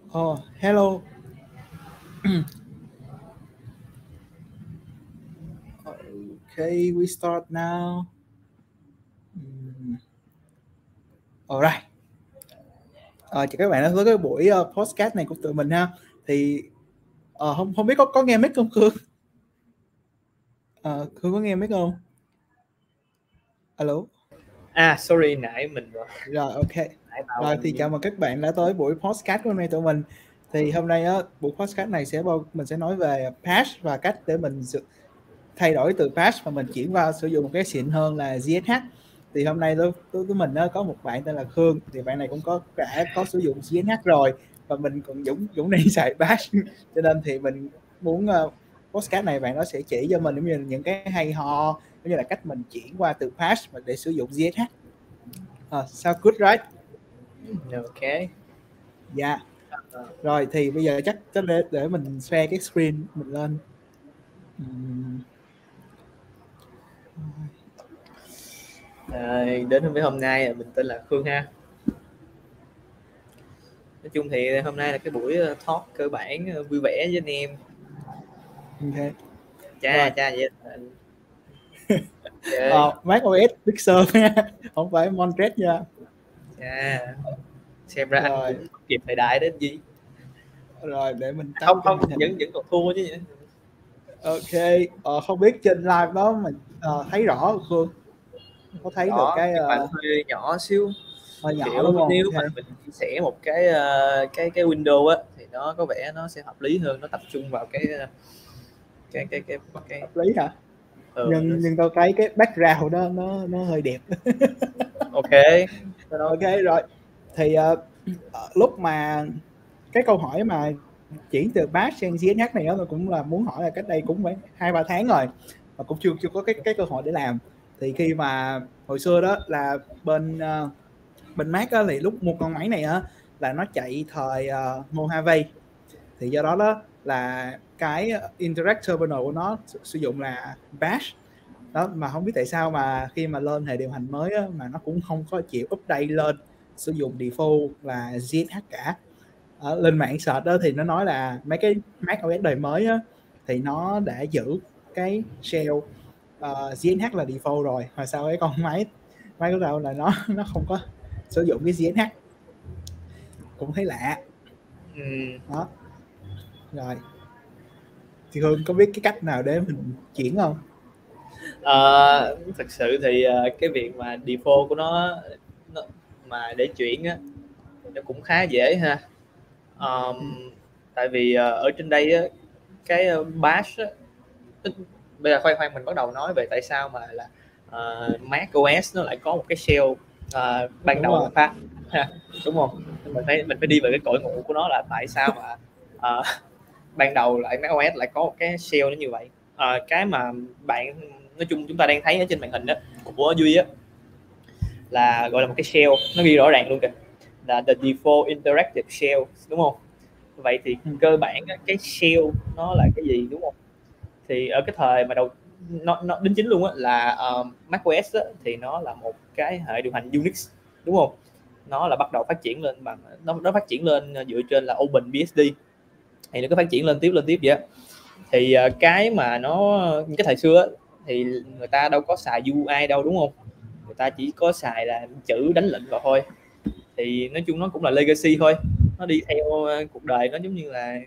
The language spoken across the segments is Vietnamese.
Oh, hello. Okay, we start now. Alright. Chào các bạn đã tới cái buổi podcast này của tụi mình ha. Thì không biết có nghe mic không Khương? Khương có nghe mic không? Alo. Sorry, nãy mình Rồi, ok. Rồi thì chào mừng các bạn đã tới buổi podcast của hôm nay tụi mình. Thì hôm nay buổi podcast này mình sẽ nói về patch và cách để mình thay đổi từ patch và mình chuyển qua sử dụng một cái xịn hơn là GSH. Thì hôm nay tụi mình có một bạn tên là Khương, thì bạn này cũng đã có sử dụng GSH rồi, và mình còn Dũng đi xài patch, cho nên thì mình muốn podcast này bạn nó sẽ chỉ cho mình giống như những cái hay ho, giống như là cách mình chuyển qua từ patch để sử dụng GSH. Sound good right? Ok. Dạ. Rồi thì bây giờ chắc để mình share cái screen mình lên. Đến với hôm nay mình tên là Khương ha. Nói chung thì hôm nay là cái buổi talk cơ bản vui vẻ với anh em. Ok. Cha vậy. Mac OS Pixel nha, không phải Monterey nha. Xem ra rồi. Anh cũng kịp thời đại đến gì. Rồi để mình không vẫn còn thua chứ vậy. Ok. Không biết trên live đó mình thấy rõ Khương có thấy được cái hơi nhỏ xíu, hơi nhỏ kiểu đúng không? nếu mà mình chia sẻ một cái window á thì nó có vẻ nó sẽ hợp lý hơn, nó tập trung vào cái hợp lý hả? Nhưng tôi thấy cái background đó nó hơi đẹp. Ok rồi thì lúc mà cái câu hỏi mà chuyển từ patch sang GSH này đó, tôi cũng là muốn hỏi là cách đây cũng phải 2-3 tháng rồi mà cũng chưa có cái cơ hội để làm. Thì khi mà hồi xưa đó là bên Mac á, thì lúc mua con máy này á là nó chạy thời Mojave, thì do đó là cái Interact Terminal của nó sử dụng là Bash đó, mà không biết tại sao mà khi mà lên hệ điều hành mới á, mà nó cũng không có chịu update lên sử dụng default là GSH cả. Lên mạng search đó thì nó nói là mấy cái Mac OS đời mới á, thì nó đã giữ cái shell GSH là default rồi, mà sao cái con máy của tao là nó không có sử dụng cái GSH, cũng thấy lạ. Đó. Rồi thì Hương có biết cái cách nào để mình chuyển không? Thực sự thì cái việc mà default của nó mà để chuyển á thì nó cũng khá dễ ha. Tại vì ở trên đây á, cái bash á, bây giờ khoan mình bắt đầu nói về tại sao mà là Mac OS nó lại có một cái shell ban đầu phát đúng không? Mình phải đi về cái cội nguồn của nó là tại sao mà ban đầu lại Mac OS lại có một cái shell nó như vậy. Cái mà bạn nói chung chúng ta đang thấy ở trên màn hình đó của Duy á là gọi là một cái shell, nó ghi rõ ràng luôn kìa là the default interactive shell, đúng không? Vậy thì cơ bản cái shell nó là cái gì, đúng không? Thì ở cái thời mà nó đính chính luôn á là macOS á, thì nó là một cái hệ điều hành Unix, đúng không? Nó là bắt đầu phát triển lên bằng nó phát triển lên dựa trên là OpenBSD, thì nó có phát triển lên tiếp vậy á. Thì cái mà cái thời xưa á, thì người ta đâu có xài UI đâu, đúng không? Người ta chỉ có xài là chữ đánh lệnh vào thôi. Thì nói chung nó cũng là legacy thôi, nó đi theo cuộc đời, nó giống như là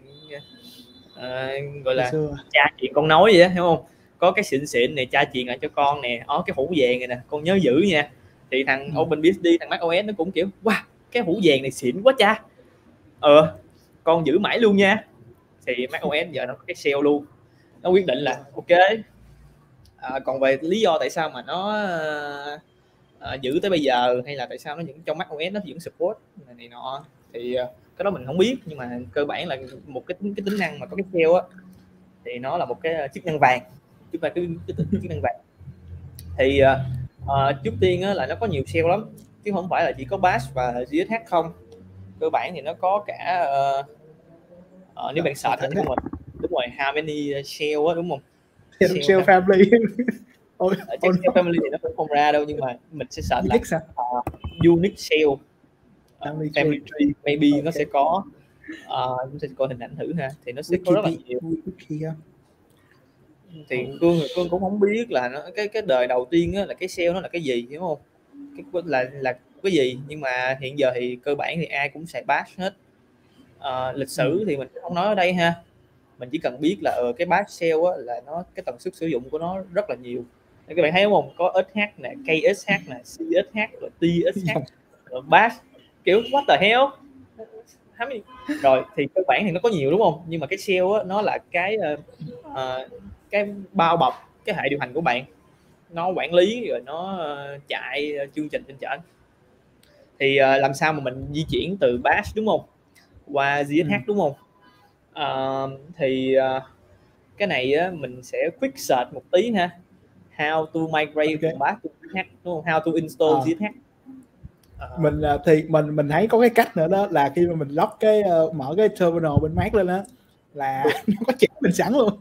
gọi là cha truyền con nói vậy đó, hiểu không? Có cái xịn này cha truyền lại cho con nè, cái hũ vàng này nè con nhớ giữ nha. Thì thằng OpenBSD, thằng macOS nó cũng kiểu wow, cái hũ vàng này xịn quá cha, con giữ mãi luôn nha. Thì macOS giờ nó có cái shell luôn, nó quyết định là ok. Còn về lý do tại sao mà nó giữ tới bây giờ, hay là tại sao nó những trong macOS nó vẫn support này nọ, thì cái đó mình không biết, nhưng mà cơ bản là một cái tính năng mà có cái shell á thì nó là một cái chức năng vàng, chúng ta cái chức năng vàng. Thì trước tiên á, là nó có nhiều shell lắm chứ không phải là chỉ có bash và GSH không. Cơ bản thì nó có cả nếu bạn search đúng rồi how many shell á, đúng không? Shell family. Chắc shell family thì nó cũng không ra đâu, nhưng mà mình sẽ search là Unix shell family tree maybe nó sẽ có. Chúng ta coi hình ảnh thử ha, thì nó sẽ có rất là nhiều. Thì Cương cũng không biết là nó cái đời đầu tiên á, là cái SEO nó là cái gì, đúng không, cái là cái gì, nhưng mà hiện giờ thì cơ bản thì ai cũng xài bash hết. Lịch sử thì mình không nói ở đây ha, mình chỉ cần biết là cái bash SEO á, là nó cái tần suất sử dụng của nó rất là nhiều. Các bạn thấy không, có SH nè, KSH nè, CSH, rồi TSH, rồi bash, kiểu what the hell. Rồi thì cơ bản thì nó có nhiều đúng không, nhưng mà cái SEO á, nó là cái bao bọc cái hệ điều hành của bạn, nó quản lý rồi nó chạy chương trình trên trển. Thì làm sao mà mình di chuyển từ bash đúng không qua GSH đúng không? Thì cái này á, mình sẽ quick search một tí ha. How to migrate from bash to GSH, đúng không? How to install GSH. Mình thì mình thấy có cái cách nữa đó là khi mà mình log cái mở cái terminal bên Mac lên đó là nó có chỉ mình sẵn luôn.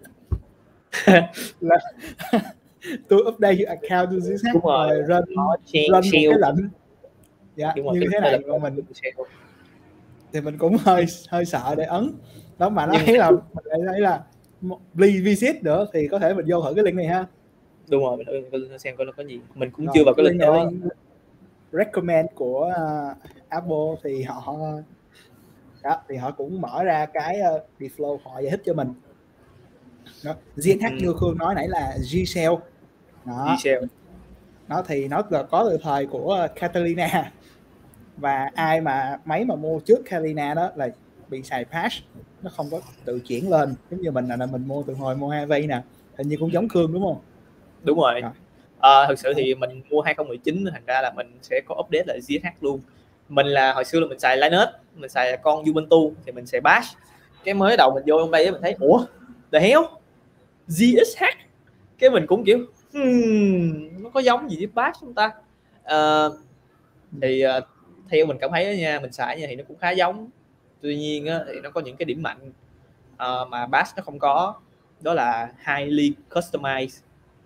Là tôi update your account to GSH rồi run một cái lệnh như thế này, và mình thì mình cũng hơi sợ để ấn đó, mà nó thấy là mình lại thấy là please visit nữa, thì có thể mình vô thử cái link này ha. Đúng rồi, mình xem coi nó có gì. Mình cũng chưa vào cái link đó. Recommend của Apple thì họ cũng mở ra cái Deflow, họ giải thích cho mình đó. GSH như Khương nói nãy là G-Shell đó. Nó thì nó có từ thời của Catalina, và ai mà máy mà mua trước Catalina đó là bị xài patch, nó không có tự chuyển lên, giống như mình là mình mua từ hồi Mojave nè, hình như cũng giống Khương đúng không? Đúng rồi. Thực sự thì mình mua 2019, thành ra là mình sẽ có update lại GSH luôn. Mình là hồi xưa là mình xài Linux, mình xài con Ubuntu thì mình xài bash. Cái mới đầu mình vô trong đây mình thấy ủa the hell GSH, cái mình cũng kiểu nó có giống gì với bash không ta? Thì theo mình cảm thấy đó nha, mình xài nha thì nó cũng khá giống. Tuy nhiên á, thì nó có những cái điểm mạnh mà bash nó không có, đó là highly customized.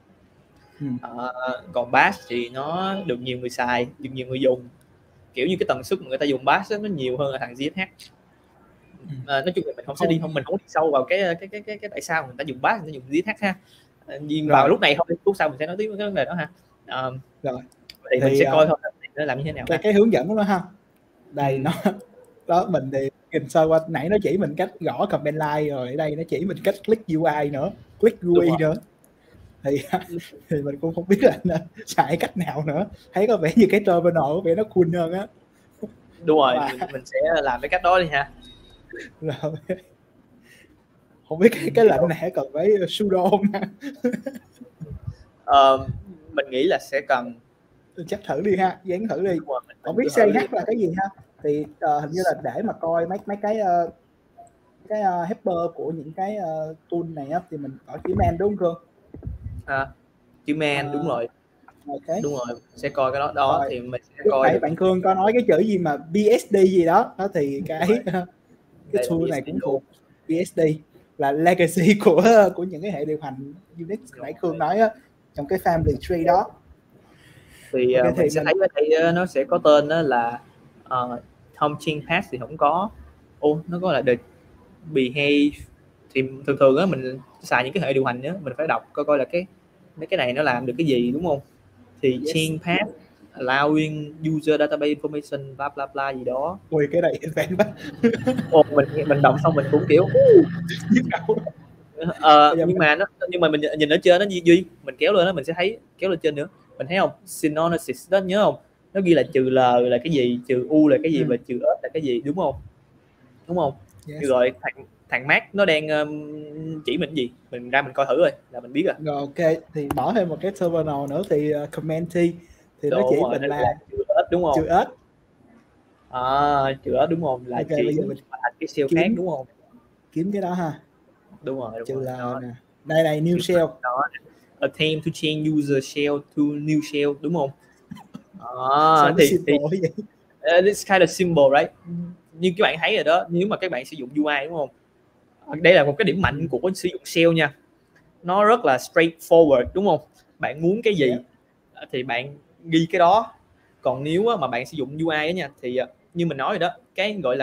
Còn bash thì nó được nhiều người xài, được nhiều người dùng, kiểu như cái tần suất mà người ta dùng bash đó, nó nhiều hơn là thằng GSH. Nói chung là mình không đi sâu vào cái tại sao người ta dùng bash, người ta dùng GSH ha. Nhưng vào lúc này thôi, lúc sau mình sẽ nói tiếp cái vấn đề đó ha. Rồi thì mình sẽ coi thôi nó làm như thế nào cái hướng dẫn của nó ha. Đây nó đó, mình thì nhìn sơ qua nãy nó chỉ mình cách gõ command line, rồi ở đây nó chỉ mình cách click UI nữa, click GUI nữa, thì mình cũng không biết là xài cách nào nữa, thấy có vẻ như cái terminal có vẻ nó cool hơn á. Đúng rồi, mình sẽ làm cái cách đó đi ha. Rồi không biết cái lệnh này cần phải sudo không? Mình nghĩ là sẽ cần, chắc thử đi ha, dán thử đi. Không biết CH là cái gì ha, thì hình như là để mà coi mấy cái helper của những cái tool này á, thì mình có chữ man đúng không Cương? Chữ man đúng rồi. Okay. Đúng rồi, sẽ coi cái đó rồi. Thì mình sẽ coi được. Bạn Cương có nói cái chữ gì mà BSD gì đó thì cái tool này cũng thuộc BSD, là legacy của những cái hệ điều hành Unix nãy Cương nói á, trong cái family tree đó. Thì mình sẽ thấy ở đây nó sẽ có tên đó là home chain path thì không có. Nó có là the behave. Thì thường á mình xài những cái hệ điều hành á, mình phải đọc coi là mấy cái này nó làm được cái gì đúng không? Thì chain path allowing user database information bla bla bla gì đó. Ui cái này fan quá. Mình đọc xong mình cũng kiểu nhưng mà mình nhìn ở trên nó Duy, mình kéo lên đó mình sẽ thấy, kéo lên trên nữa mình thấy không, synonym đó, nhớ không, nó ghi là trừ L là cái gì, trừ U là cái gì, và trừ S là cái gì, đúng không? Yes. Rồi thằng Mac nó đang chỉ mình gì, mình ra mình coi thử rồi là mình biết rồi. Rồi ok, thì bỏ thêm một cái terminal nữa thì command T thì nó chỉ mình là trừ S đúng không? trừ S. Trừ S đúng không, là chỉ mình cái shell khác đúng không? Kiếm cái đó ha. Đúng rồi. Trừ L nè. Đây này, new shell. Attempt to change user shell to new shell đúng không? thì it's kind of simple right? Như các bạn thấy rồi đó, nếu mà các bạn sử dụng UI đúng không? Đây là một cái điểm mạnh của sử dụng shell nha. Nó rất là straightforward đúng không? Bạn muốn cái gì thì bạn ghi cái đó. Còn nếu mà bạn sử dụng UI đó nha, thì như mình nói rồi đó, cái gọi là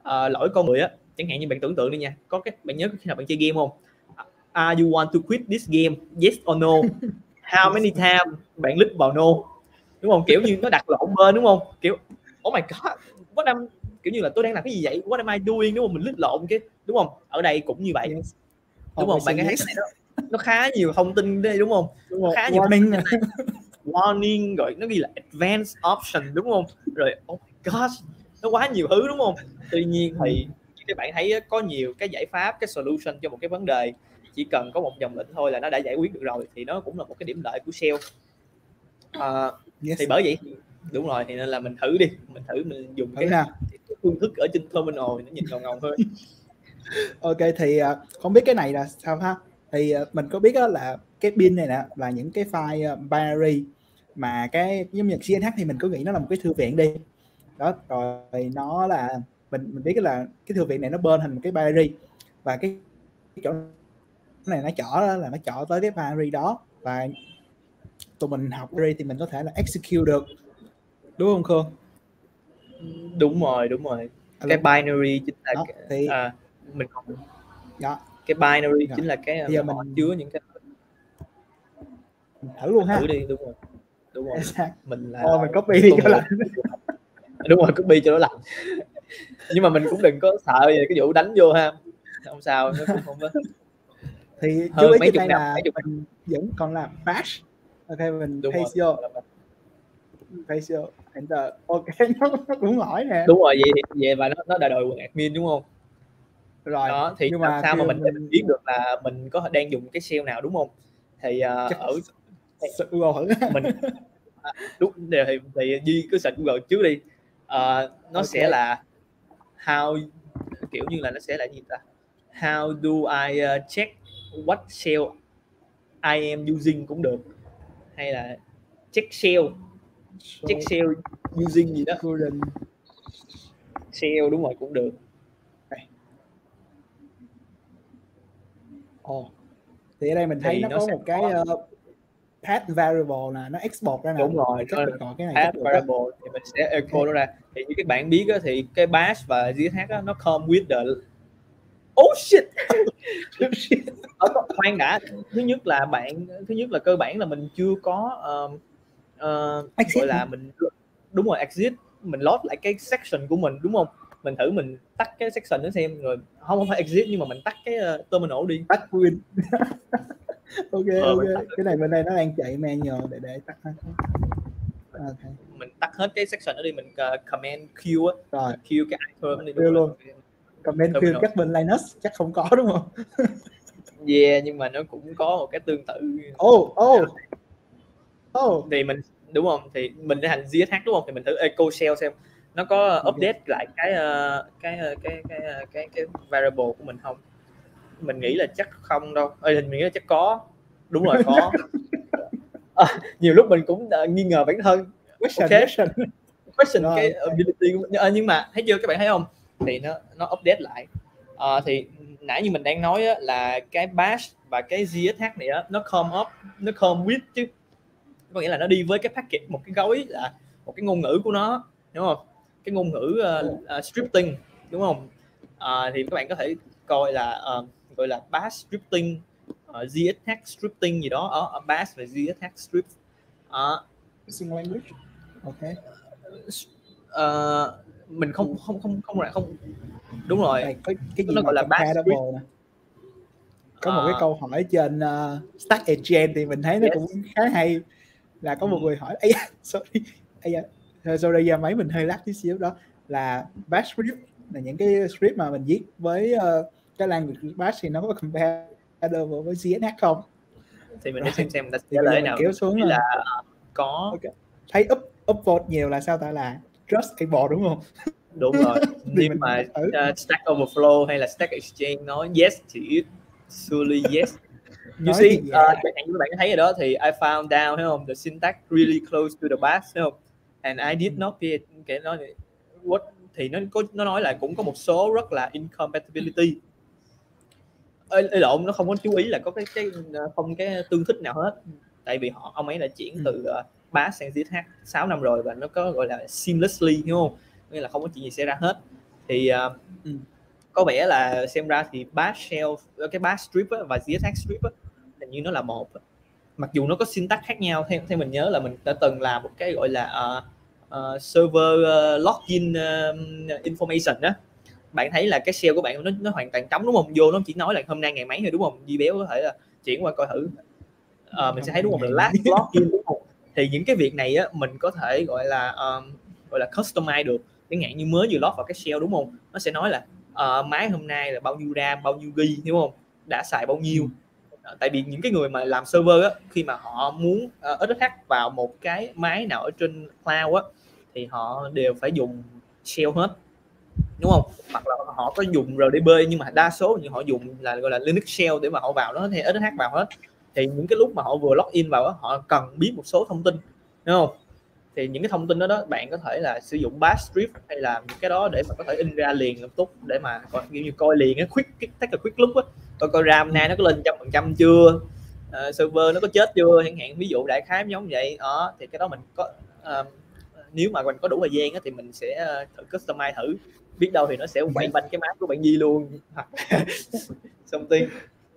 lỗi con người á, chẳng hạn như bạn tưởng tượng đi nha, có cái bạn nhớ khi nào bạn chơi game không? Are you want to quit this game? Yes or no? How many times bạn click vào no, đúng không? Kiểu như nó đặt lộn bên, đúng không? Kiểu oh my god, what am, kiểu như là tôi đang làm cái gì vậy? What am I doing, đúng không? Mình click lộn cái, đúng không? Ở đây cũng như vậy, đúng không? Bạn thấy cái này nó khá nhiều thông tin đây, đúng không? Đúng Khá nhiều warning, rồi nó ghi là advanced option, đúng không? Rồi oh my gosh, nó quá nhiều thứ, đúng không? Tuy nhiên thì các bạn thấy có nhiều cái giải pháp, cái solution cho một cái vấn đề, chỉ cần có một dòng lệnh thôi là nó đã giải quyết được rồi, thì nó cũng là một cái điểm lợi của SEO. Thì bởi vậy, đúng rồi, thì nên là mình thử đi, mình dùng cái phương thức ở trên terminal nó nhìn ngầu ngầu thôi. Ok, thì không biết cái này là sao ha? Thì mình có biết là cái bin này nè là những cái file binary, mà cái giống như CNH thì mình cứ nghĩ nó là một cái thư viện đi đó, rồi nó là mình biết là cái thư viện này nó bên thành một cái binary, và cái chỗ này nó chở tới cái binary đó, và tụi mình học binary thì mình có thể là execute được, đúng không Khương? Đúng rồi. Cái binary chính là đó, thì mình đó, cái binary chính là cái bây giờ họ mình chứa những cái, mình thử luôn ha. thử đi. Đúng rồi. Mình là mình copy đi cho lạnh. Đúng rồi, copy cho nó lạnh. Nhưng mà mình cũng đừng có sợ về cái vụ đánh vô ha, không sao, nó cũng không có. Thì chú ý trên đây là mình vẫn còn là bash. Ok, mình paste vô enter. Ok, nó cũng hỏi nè. Đúng rồi, vậy và nó đã đòi quyền admin, đúng không? Rồi đó, thì nhưng làm mà sao mà mình biết được là mình có đang dùng cái SEO nào, đúng không? Thì ở Google thử. Mình đúng thì Duy cứ search Google trước đi. Nó sẽ là how, kiểu như là nó sẽ là gì ta, how do I check what SEO I am using cũng được, hay là check SEO using gì đó, SEO, đúng rồi, cũng được. Thì ở đây mình thấy nó có một cái path variable là nó export ra nào. Đúng rồi, chắc mình gọi cái này path variable thì mình sẽ echo nó ra. Thì như các bạn biết á, thì cái bash và GSH á, nó come with the shit. Khoan đã, thứ nhất là cơ bản là mình chưa có gọi là mình, đúng rồi, exit, mình load lại cái section của mình, đúng không? Mình thử mình tắt cái section đó xem, rồi không phải exit nhưng mà mình tắt cái terminal đi, tắt win. ok, cái này bên đây nó đang chạy manual để tắt hết. Mình tắt hết cái section đó đi, mình command Q á, rồi Q cái item đi, đúng luôn. Command Q chắc bên Linux chắc không có, đúng không? Yeah, nhưng mà nó cũng có một cái tương tự. Thì mình, đúng không, thì mình đã thành GSH, đúng không, thì mình thử echo shell xem nó có update lại cái variable của mình không. Mình nghĩ là chắc không đâu. Mình nghĩ là chắc có. Đúng rồi, có. Nhiều lúc mình cũng nghi ngờ bản thân. Question cái ability của mình. Nhưng mà thấy chưa, các bạn thấy không, thì nó update lại. Thì nãy như mình đang nói á, là cái bash và cái GSH này á, nó come with chứ, có nghĩa là nó đi với cái package, một cái gói, là một cái ngôn ngữ của nó, đúng không? Cái ngôn ngữ scripting, đúng không? Thì các bạn có thể coi là gọi là bash scripting, GSH scripting gì đó, ở bash và GSH script. Language. Ok. Mình không đúng rồi. Đây, có cái gì nó mà gọi là compatible nè. Có một cái câu hỏi trên Stack Exchange thì mình thấy nó cũng khá hay, là có một người hỏi sorry, máy mình hơi lắc tí xíu, đó là bash script là những cái script mà mình viết với cái language bash thì nó có compatible với GSH không? Thì mình để xem ta thì bây giờ mình kéo xuống là có. Okay. Thấy upvote nhiều là sao ta, là trustable, đúng không? Đúng rồi. Nếu mà Stack Overflow hay là Stack Exchange nói yes thì surely yes. You see, chẳng hạn như các bạn thấy rồi đó, thì I found out, thấy không, the syntax really close to the bash, thấy không, and I did not pay, cái nói what, thì nó nói là cũng có một số rất là incompatibility. Lộn, nó không có chú ý là có không cái tương thích nào hết, tại vì ông ấy là chuyển từ bash sang GSH 6 năm rồi, và nó có gọi là seamlessly, hiểu không, nghĩa là không có chuyện gì xảy ra hết. Thì có vẻ là xem ra thì bash shell, cái bash strip á, và ZSH strip á, hình như nó là một, mặc dù nó có syntax khác nhau. Theo mình nhớ là mình đã từng làm một cái gọi là server login information á, bạn thấy là cái shell của bạn nó hoàn toàn trống đúng không, vô nó chỉ nói là hôm nay ngày mấy thôi đúng không, Di Béo có thể là chuyển qua coi thử. Mình sẽ thấy đúng không là last login đúng không. Thì những cái việc này á mình có thể gọi là customize được, chẳng hạn như mới vừa log vào cái shell đúng không, nó sẽ nói là máy hôm nay là bao nhiêu RAM, bao nhiêu ghi đúng không, đã xài bao nhiêu. Tại vì những cái người mà làm server á, khi mà họ muốn SSH vào một cái máy nào ở trên cloud á, thì họ đều phải dùng shell hết đúng không, hoặc là họ có dùng RDP, nhưng mà đa số như họ dùng là gọi là Linux shell để mà họ vào nó thì SSH vào hết. Thì những cái lúc mà họ vừa login vào đó, họ cần biết một số thông tin đúng không, thì những cái thông tin đó bạn có thể là sử dụng bash script hay là những cái đó để mà có thể in ra liền lập tức, để mà kiểu như coi liền á, quick look á, coi RAM nay nó có lên 100% chưa, server nó có chết chưa chẳng hạn, ví dụ đại khái giống vậy đó. Thì cái đó mình có nếu mà mình có đủ thời gian á, thì mình sẽ thử customize thử, biết đâu thì nó sẽ quay quanh cái máy của bạn Di luôn something.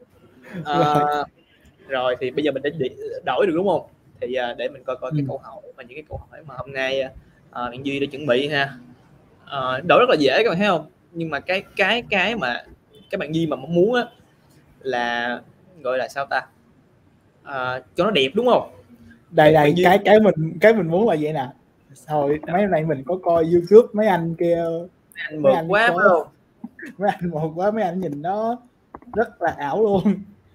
Rồi thì bây giờ mình đã đổi được đúng không, thì để mình coi cái câu hỏi mà những cái câu hỏi mà hôm nay bạn Duy đã chuẩn bị ha. Đổi rất là dễ các bạn thấy không, nhưng mà cái mà các bạn Duy mà muốn á là gọi là sao ta, cho nó đẹp đúng không. Đây cái mình muốn là vậy nè. Hồi mấy hôm nay mình có coi YouTube mấy anh kia, mấy anh quá phải không, mấy anh một quá, mấy anh nhìn nó rất là ảo luôn.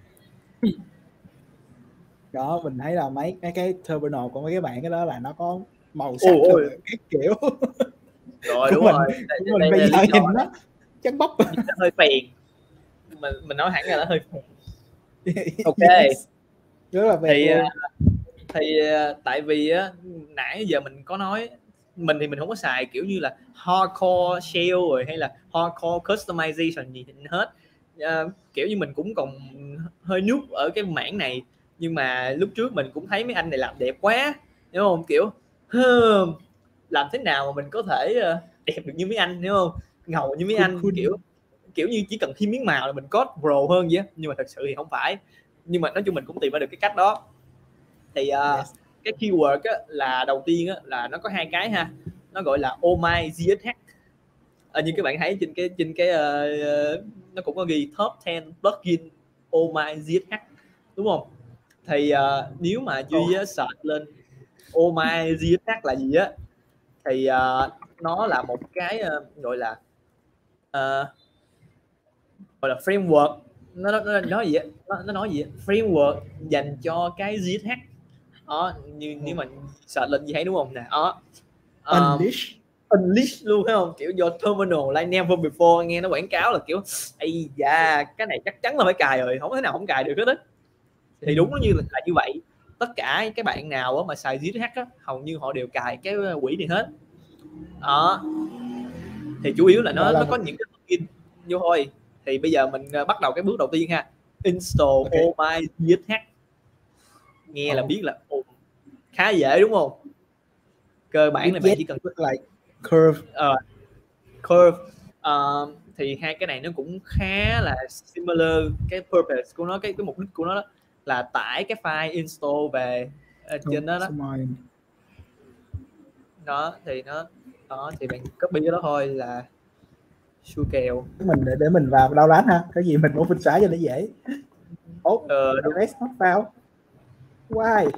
Đó, mình thấy là mấy cái terminal của mấy cái bạn cái đó là nó có màu sắc các kiểu. rồi đúng rồi, mình bây giờ nhìn nó trắng bóc, nó hơi phèn, mình nói hẳn là nó hơi phèn. Ok, yes. Rất là phèn thì tại vì á, nãy giờ mình có nói mình thì mình không có xài kiểu như là hardcore shell rồi hay là hardcore customization gì hết. Kiểu như mình cũng còn hơi noob ở cái mảng này, nhưng mà lúc trước mình cũng thấy mấy anh này làm đẹp quá đúng không, kiểu làm thế nào mà mình có thể đẹp được như mấy anh hiểu không, ngầu như mấy anh, kiểu như chỉ cần thêm miếng màu là mình code pro hơn vậy. Nhưng mà thật sự thì không phải, nhưng mà nói chung mình cũng tìm ra được cái cách đó. Thì cái keyword á, là đầu tiên á, là nó có hai cái ha, nó gọi là oh my ZSH. Như các bạn thấy trên cái nó cũng có ghi top 10 plugin oh my ZSH đúng không. Thì nếu mà Duy search lên oh my ZSH là gì á, thì nó là một cái gọi là framework. Nó nói gì á, nó nói gì á? Framework dành cho cái ZSH đó. Nếu mà search lên gì thấy đúng không nè, đó unleash luôn thấy không, kiểu do terminal like never before, nghe nó quảng cáo là kiểu ây da cái này chắc chắn là phải cài rồi, không thể nào không cài được hết á. Thì đúng như là như vậy, tất cả các bạn nào mà xài ZSH á, hầu như họ đều cài cái quỹ này hết đó. Thì chủ yếu là nó có những cái plugin vô thôi. Thì bây giờ mình bắt đầu cái bước đầu tiên ha, install oh my ZSH. Nghe là biết là khá dễ đúng không, cơ bản là bạn chỉ cần like curve thì hai cái này nó cũng khá là similar. Cái purpose của nó, cái mục đích của nó đó là tải cái file install về trên đó đó. Thì nó đó thì bạn copy cái đó thôi là xui kèo. Mình để mình vào download ha, cái gì mình muốn mình xóa cho nó dễ. Rest not found. Why?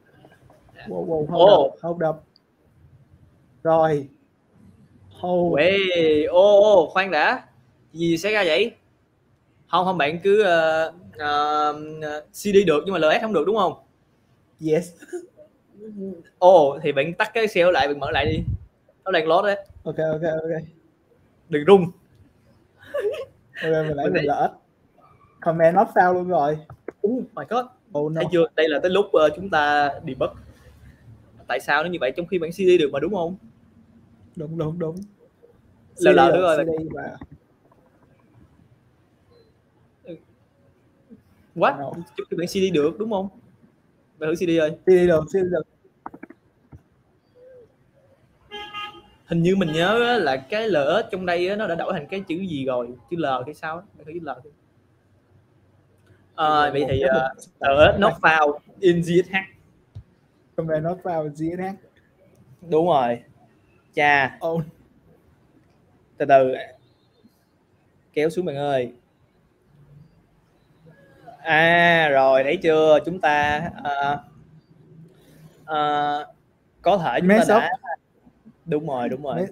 Hold up. Rồi. Khoan đã, gì xảy ra vậy? Không bạn cứ CD được nhưng mà LS không được đúng không? Yes. Thì bạn tắt cái shell lại, bạn mở lại đi, nó đang load đấy. Ok. Đừng rung. Ok, mình lại mình LS. Comment not found luôn rồi. Oh my god. Thấy chưa? Đây là tới lúc chúng ta debug. Tại sao nó như vậy trong khi bạn CD được mà đúng không? Đúng. CD được rồi. What? Trong khi bạn CD được đúng không? Bạn thử CD ơi. CD được. hình như mình nhớ là cái LS trong đây nó đã đổi thành cái chữ gì rồi, chữ L hay sao, chữ L. Vậy thì LS not found in ZH. Không phải not found ZH. Đúng rồi. Chà. Từ từ kéo xuống bạn ơi. Rồi thấy chưa, chúng ta có thể chúng ta đã đúng rồi.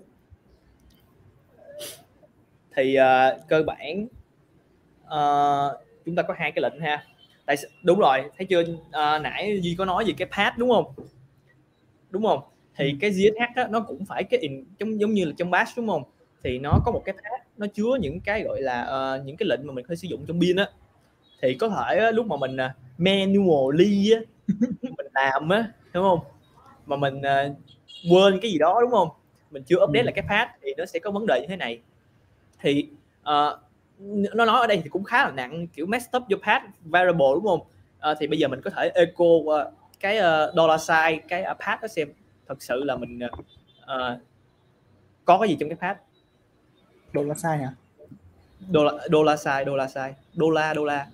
Thì cơ bản chúng ta có hai cái lệnh ha. Đúng rồi, thấy chưa, nãy Duy có nói về cái path đúng không? Thì cái ZH á, nó cũng phải cái giống như là trong bash đúng không, thì nó có một cái path, nó chứa những cái gọi là những cái lệnh mà mình có thể sử dụng trong bin á. Thì có thể lúc mà mình manually á, mình làm á, đúng không, mà mình quên cái gì đó đúng không, mình chưa update lại cái path thì nó sẽ có vấn đề như thế này. Thì nó nói ở đây thì cũng khá là nặng, kiểu messed up your path variable đúng không. Thì bây giờ mình có thể echo cái $sign cái path đó xem thật sự là mình có cái gì trong cái path. $sign hả? $sign đô la.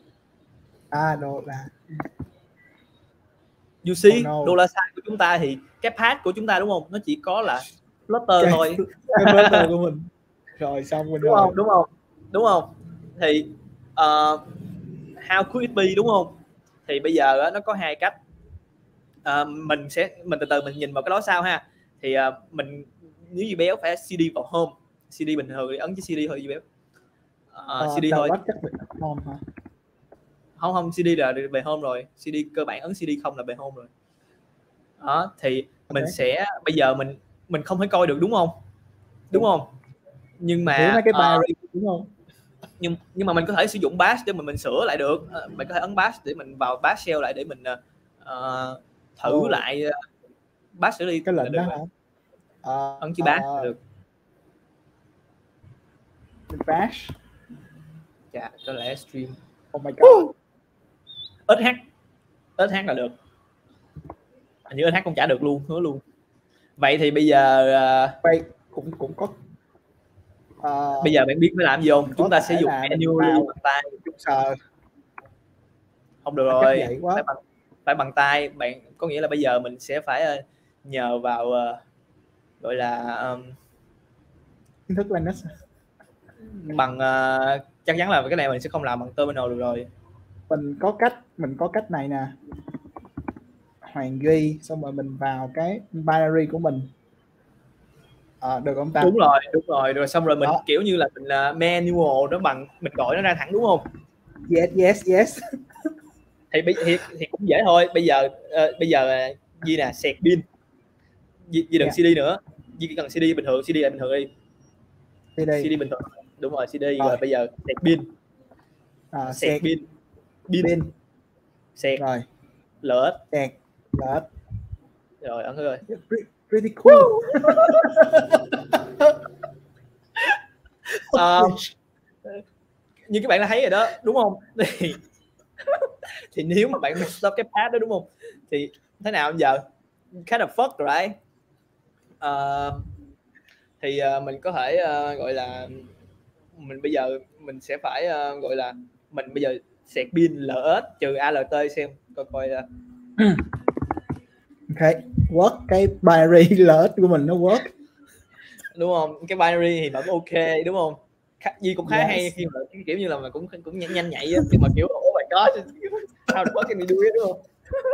You see, $sign của chúng ta thì cái path của chúng ta đúng không, nó chỉ có là flutter thôi. Cái flutter của mình. Rồi xong mình đúng không? Thì how could it be đúng không? Thì bây giờ nó có hai cách. Mình từ từ mình nhìn vào cái đó sao ha. Thì mình nếu như béo phải CD vào home, CD bình thường thì ấn cái CD thôi, béo CD thôi. Home hả? Không, CD là về home rồi. CD cơ bản ấn CD không là về home rồi. Đó thì mình sẽ bây giờ mình không thể coi được đúng không? Đúng không? Nhưng mà mấy cái binary đúng không? Nhưng mà mình có thể sử dụng bash để mình sửa lại được. Mình có thể ấn bash để mình vào bash shell lại để mình thử lại bash xử lý cái lệnh đó hả? Ấn chữ bash được. Bash. Chà, có lẽ stream. Oh my god. SH là được. Hình như SH cũng trả được luôn, hứa luôn. Vậy thì bây giờ cũng có bây giờ bạn biết phải làm gì không? Chúng ta sẽ dùng manually bằng tay. Không được rồi, phải bằng tay. Bạn có nghĩa là bây giờ mình sẽ phải nhờ vào gọi là kiến thức Linux bằng chắc chắn là cái này mình sẽ không làm bằng terminal được rồi. Mình có cách này nè, Hoàng Duy, xong rồi mình vào cái binary của mình. Được không ta? Đúng rồi xong rồi mình đó. Kiểu như là mình manual đó, bằng mình gọi nó ra thẳng đúng không? Yes. thì cũng dễ thôi. Bây giờ Duy nè, sẹt pin Duy đừng CD nữa, Duy chỉ cần CD bình thường, CD là bình thường đi. CD bình thường, đúng rồi, CD rồi bây giờ sẹt pin. Sẹt pin sẹt rồi LS sẹt LS rồi ấn rồi. Pretty cool. Như các bạn đã thấy rồi đó đúng không? Thì nếu mà bạn mess up cái path đó đúng không, thì thế nào bây giờ? Kind of fuck right? Thì mình có thể gọi là mình bây giờ mình sẽ phải gọi là mình bây giờ sẹt pin LS trừ ALT xem coi là ok work, cái binary LS của mình nó work đúng không? Cái binary thì vẫn ok đúng không? Duy cũng khá hay khi mà kiểu như là mà cũng nhanh nhạy á, nhưng mà kiểu oh my god, how the fuck can we do it đúng không?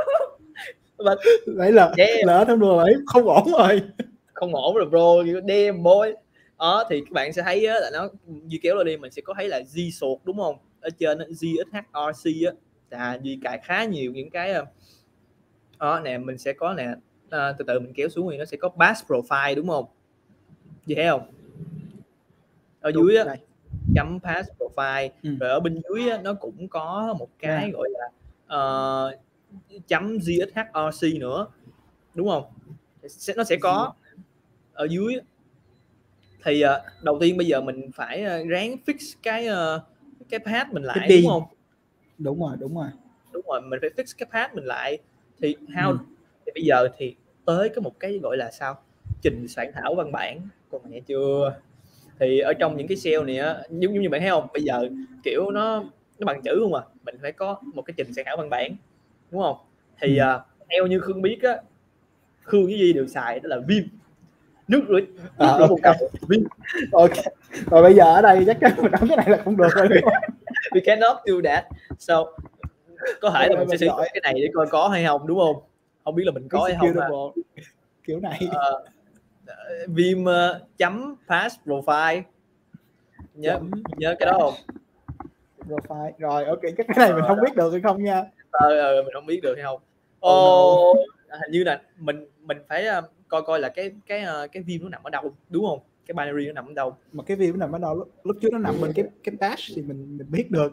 Đấy là không được rồi, không ổn rồi bro, damn boy. Đó thì các bạn sẽ thấy á, là nó Duy kéo lên đi, mình sẽ có thấy là G sort đúng không? Ở trên GSHRC á, Duy cài khá nhiều những cái đó nè. Mình sẽ có nè, từ từ mình kéo xuống thì nó sẽ có bash profile đúng không? Duy thấy không? Ở đúng dưới á, chấm pass profile. Rồi ở bên dưới á, nó cũng có một cái gọi là chấm GSHRC nữa đúng không? Nó sẽ có ở dưới. Thì đầu tiên bây giờ mình phải ráng fix cái path mình lại đúng không? Đúng rồi, mình phải fix cái path mình lại. Thì thì bây giờ thì tới cái một cái gọi là sao, trình soạn thảo văn bản. Còn mẹ chưa. Thì ở trong những cái SEO này á, giống như bạn thấy không, bây giờ kiểu nó bằng chữ không à, mình phải có một cái trình soạn thảo văn bản, đúng không? Thì theo như Khương biết á, Khương với Duy đều xài đó là Vim, nước rửa bồn cầu Vim. Ok, rồi bây giờ ở đây chắc chắn mình nói cái này là không được rồi. We cannot do that. So có thể là mình sẽ sử dụng cái này để coi có hay không, đúng không? Không biết là mình có hay không ha. Kiểu này Vim chấm pass profile, nhớ cái đó không? Profile rồi, ok, cái này mình không biết được hay không nha. Mình không biết được hay không. Hình như là mình phải coi là cái Vim nó nằm ở đâu, đúng không? Cái binary nó nằm ở đâu? Mà cái Vim nó nằm ở đâu? Lúc trước nó nằm bên cái dash thì mình biết được.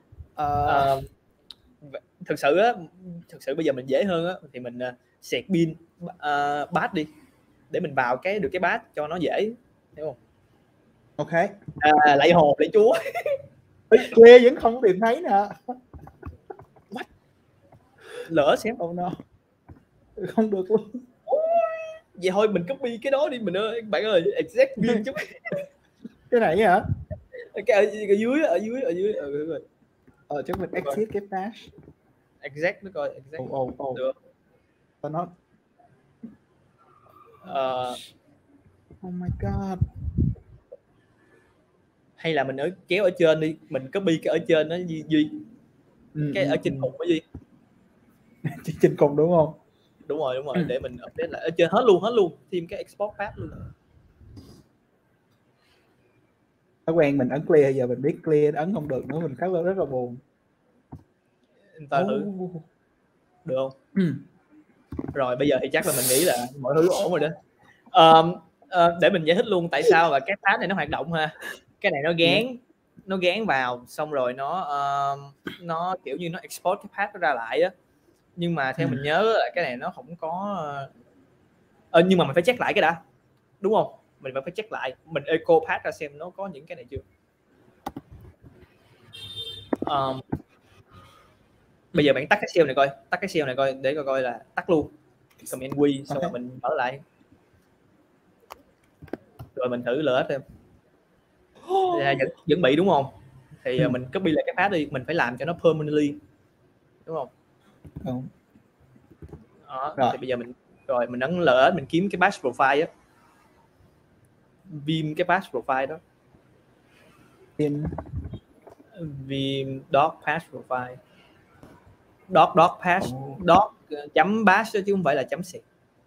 Thực sự bây giờ mình dễ hơn á, thì mình sẹt pin batch đi để mình vào được cái batch cho nó dễ, hiểu không? Ok. Lại hồn lại chúa. Kia vẫn không tìm thấy nè. What? Lỡ xem. Oh no. Không được luôn. Vậy thôi mình copy cái đó đi mình ơi, bạn ơi, exact pin chứ. Cái này hả? Cái ở dưới. Chứ mình exit cái dash. Exact nó coi exact. Được. Tao nói. Oh my god. Hay là mình kéo ở trên đi, mình copy cái ở trên nó Duy. Cái ở trên cùng cái gì? Trên cùng đúng không? Đúng rồi, để mình update lại ở trên hết luôn, thêm cái export path luôn. Thói quen mình ấn clear, giờ mình biết clear ấn không được nữa, mình rất là buồn. Thử được không? Rồi bây giờ thì chắc là mình nghĩ là mọi thứ ổn rồi đó. Để mình giải thích luôn tại sao là cái path này nó hoạt động ha. Cái này nó gán vào, xong rồi nó kiểu như nó export cái path nó ra lại á. Nhưng mà theo mình nhớ là cái này nó không có nhưng mà mình phải check lại cái đã, đúng không? Mình phải check lại, mình echo path ra xem nó có những cái này chưa. Bây giờ bạn tắt cái SEO này coi, để coi là tắt luôn. Command Q xong rồi mình mở lại. Rồi mình thử lỡ thêm. Vẫn bị đúng không? Thì mình copy lại cái path đi, mình phải làm cho nó permanently, đúng không? Đúng. Đó, thì bây giờ mình ấn lỡ mình kiếm cái batch profile á. Vim cái batch profile đó. Vim doc patch profile. Doc patch, doc chấm batch chứ không phải là chấm sẹt.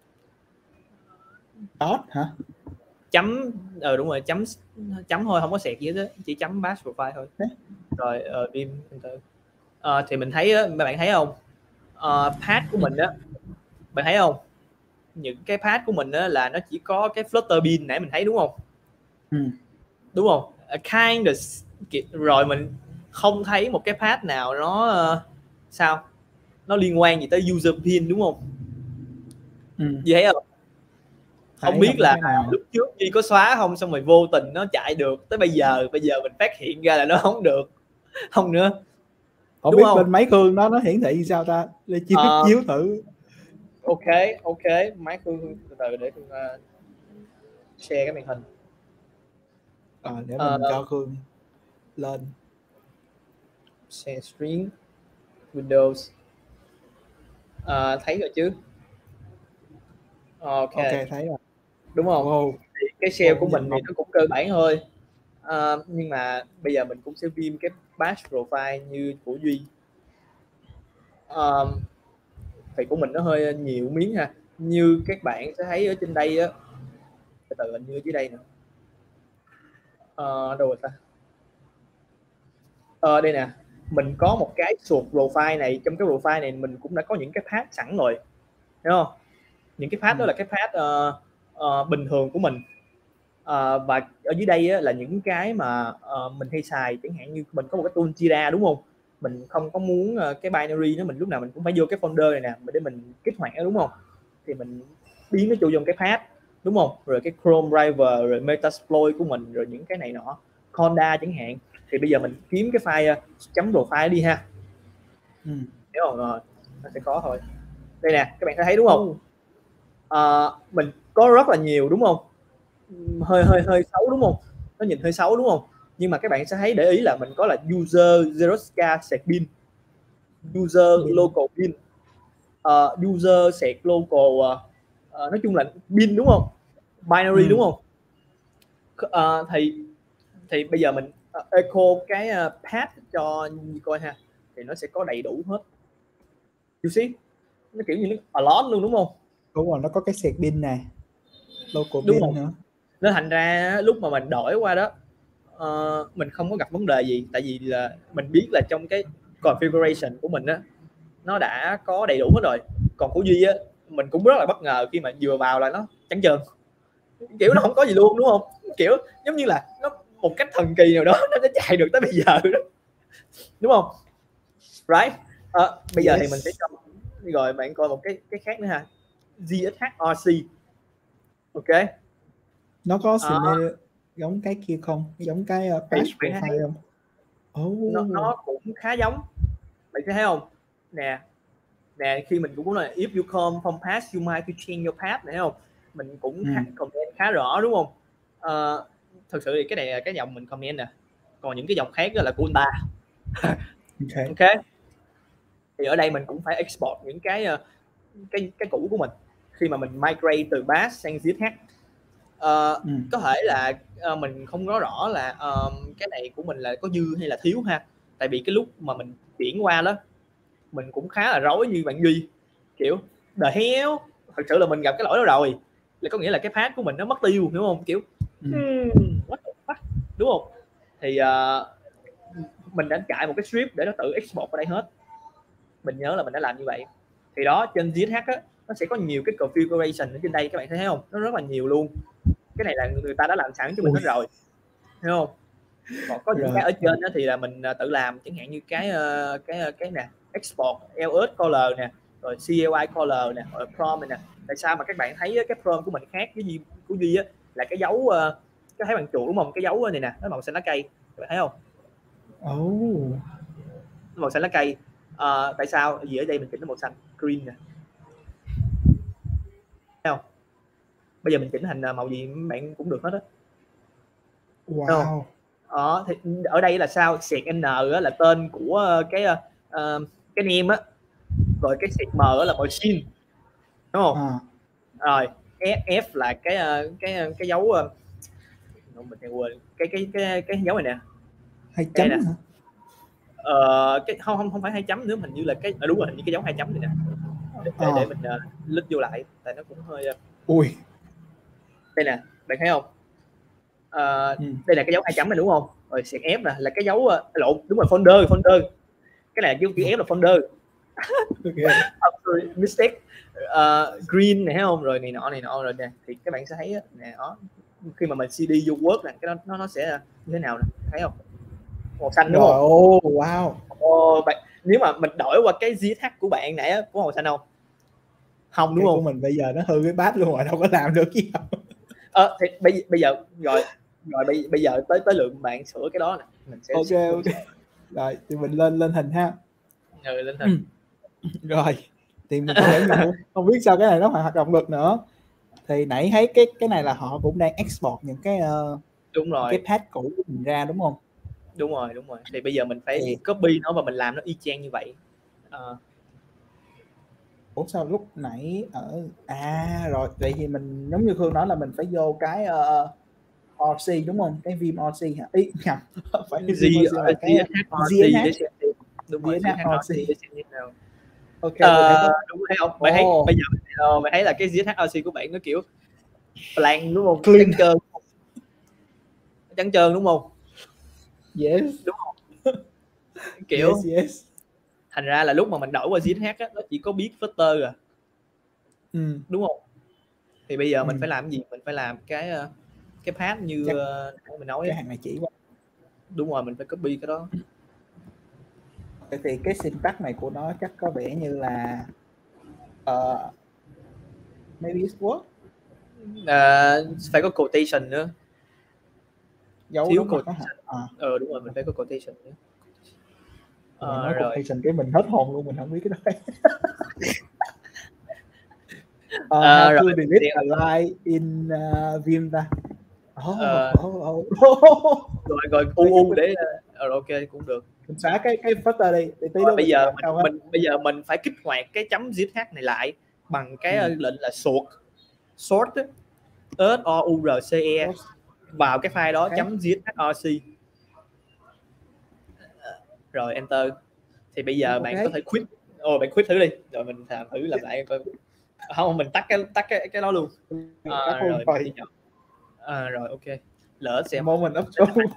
Dot hả? Chấm đúng rồi, chấm thôi, không có sẹt gì hết, chỉ chấm batch profile thôi. Rồi Vim thì mình thấy á, bạn thấy không? Path của mình á, bạn thấy không? Những cái path của mình á là nó chỉ có cái flutter bin nãy mình thấy, đúng không? Đúng không? Kind of, rồi mình không thấy một cái path nào nó sao? Nó liên quan gì tới user pin, đúng không? Gì thấy không? Không biết là lúc trước Duy có xóa không, xong rồi vô tình nó chạy được tới bây giờ mình phát hiện ra là nó không được. Không nữa. Không biết bên máy Khương nó hiển thị sao ta? Để chiếu thử. Ok, máy Khương từ từ để Khương share cái màn hình. Để mình cho Khương lên. Share screen Windows. Thấy rồi chứ? Ok, thấy rồi. Đúng không? Thì cái SEO của mình thì nó cũng cơ bản thôi. Nhưng mà bây giờ mình cũng sẽ Vim cái batch profile như của Duy. Thì của mình nó hơi nhiều miếng ha. Như các bạn sẽ thấy ở trên đây á, từ từ hình như dưới đây nè. Đâu rồi ta? Đây nè, mình có một cái sort profile này, trong cái profile này mình cũng đã có những cái path sẵn rồi, hiểu không? Những cái path đó là cái path bình thường của mình, và ở dưới đây á, là những cái mà mình hay xài, chẳng hạn như mình có một cái tool Jira, đúng không? Mình không có muốn cái binary nó mình lúc nào mình cũng phải vô cái folder này nè để mình kích hoạt nó, đúng không? Thì mình biến nó vô trong cái path, đúng không? Rồi cái Chrome Driver, rồi Metasploit của mình, rồi những cái này nọ, Conda chẳng hạn. Thì bây giờ mình kiếm cái file chấm profile đi ha. Hiểu không? Rồi nó sẽ có thôi. Đây nè, các bạn thấy đúng không? Mình có rất là nhiều đúng không, hơi xấu đúng không, nó nhìn hơi xấu đúng không, nhưng mà các bạn sẽ thấy để ý là mình có là user Zeroska sạc pin, user local pin, user sạc local, nói chung là pin đúng không, binary đúng không. Thì bây giờ mình echo cái path cho coi ha, thì nó sẽ có đầy đủ hết. You see, nó kiểu như nó a lot luôn đúng không. Đúng rồi, nó có cái sạc pin này, local Đúng pin rồi. nữa. Nên thành ra lúc mà mình đổi qua đó mình không có gặp vấn đề gì, tại vì là mình biết là trong cái configuration của mình á nó đã có đầy đủ hết rồi. Còn của Duy á mình cũng rất là bất ngờ khi mà vừa vào là nó trắng trơn, kiểu nó không có gì luôn đúng không, kiểu giống như là nó một cách thần kỳ nào đó nó chạy được tới bây giờ đó, đúng không, right. Bây giờ thì mình sẽ cho rồi bạn coi một cái khác nữa ha, ZXHRC. Ok, nó có scenario giống cái kia không, giống cái patch profile không? Nó cũng khá giống, bạn thấy không nè, khi mình cũng là if you come from past you might to change your path này, thấy không, mình cũng comment khá rõ đúng không. Thực sự thì cái này là cái dòng mình comment nè, còn những cái dòng khác là của anh ta. Ok, thì ở đây mình cũng phải export những cái cũ của mình khi mà mình migrate từ Bash sang ZH. Có thể là mình không có rõ là cái này của mình là có dư hay là thiếu ha, tại vì cái lúc mà mình chuyển qua đó mình cũng khá là rối như bạn Duy, kiểu the hell, thật sự là mình gặp cái lỗi đó rồi, là có nghĩa là cái path của mình nó mất tiêu, hiểu không, kiểu what the fuck, đúng không. Thì mình đã chạy một cái script để nó tự export vào đây hết, mình nhớ là mình đã làm như vậy. Thì đó, trên ZH á nó sẽ có nhiều cái configuration ở trên đây, các bạn thấy không, nó rất là nhiều luôn. Cái này là người ta đã làm sẵn cho mình hết rồi, hiểu không. Còn có những cái ở trên đó thì là mình tự làm, chẳng hạn như cái nè, export ls color nè, rồi CLI color nè, rồi prompt này nè. Tại sao mà các bạn thấy cái prompt của mình khác với Duy, của Duy á, là cái dấu cái thấy bằng chuột đúng không, cái dấu này nè nó màu xanh lá cây, các bạn thấy không. Màu xanh lá cây. Tại sao? Vì ở đây mình chỉnh nó màu xanh green nè, thấy không. Bây giờ mình chỉnh thành màu gì bạn cũng được hết á. Wow. Thì ở đây là sao, sẹt n là tên của cái name á, rồi cái sẹt m là machine, đúng không. Rồi f là cái dấu mình quên cái dấu này nè, hai chấm hả? Cái không phải hai chấm nữa, hình như là cái đúng rồi, hình như cái dấu hai chấm này nè, để mình lít vô lại, tại nó cũng hơi ui, đây nè, bạn thấy không. Đây là cái dấu hai chấm này đúng không, rồi sẹt f là cái dấu lộn, đúng rồi, folder, cái này chữ f là folder. Sorry, mistake. Green này thấy không, rồi này nọ rồi nè, thì các bạn sẽ thấy nè, đó khi mà mình cd vô Word này cái nó sẽ như thế nào nè, thấy không, màu xanh đúng không. Wow. Bạn, nếu mà mình đổi qua cái ZH của bạn nãy có màu xanh không? Không đúng cái không? Của mình bây giờ nó hư cái bát luôn rồi, đâu có làm được gì đâu. Thì bây giờ rồi bây giờ tới lượng bạn sửa cái đó nè, mình sẽ ok. Rồi thì mình lên hình ha. Lên hình. Rồi thì mình sẽ không biết sao cái này nó hoạt động được nữa. Thì nãy thấy cái này là họ cũng đang export những cái đúng rồi, cái path cũ của mình ra đúng không? Đúng rồi. Thì bây giờ mình phải copy nó và mình làm nó y chang như vậy. Ủa sao lúc nãy ở rồi vậy thì mình giống như Khương nói là mình phải vô cái RC đúng không, cái Vim RC hả? Ý nhầm, phải Vim RC là cái ZH. Đúng rồi, ZHRC để xem như nào. Ok, đúng thấy không? Bạn thấy bây giờ bạn thấy là cái ZHRC của bạn nó kiểu blank đúng không? Trắng trơn đúng không? Yes. Đúng không? Kiểu yes. Thành ra là lúc mà mình đổi qua ZH á, nó chỉ có biết footer à. Đúng không? Thì bây giờ mình phải làm cái gì? Mình phải làm cái path như mình nói cái hàng này chỉ qua. Đúng rồi, mình phải copy cái đó. Thì cái syntax này của nó chắc có vẻ như là maybe it's work. Phải có quotation nữa. Dấu thiếu quotation. Đúng rồi, mình phải có quotation nữa. Nói quotation cái mình hết hồn luôn, mình không biết cái đó. How Rồi to mình delete sẽ a line in Vim ta. ờ, Oh. rồi u để ok cũng được. Mình xóa cái footer đi để tí Rồi nữa bây mình giờ làm sau hết. bây giờ mình phải kích hoạt cái chấm zh này lại bằng cái lệnh là sort SOURCE vào cái file đó Okay. .zhrc. Rồi enter. Thì bây giờ bạn có thể quit. Bạn quit thử đi rồi mình thử làm lại coi. Không, mình tắt cái đó luôn. Rồi rồi ok. Lỡ xem Moment of truth.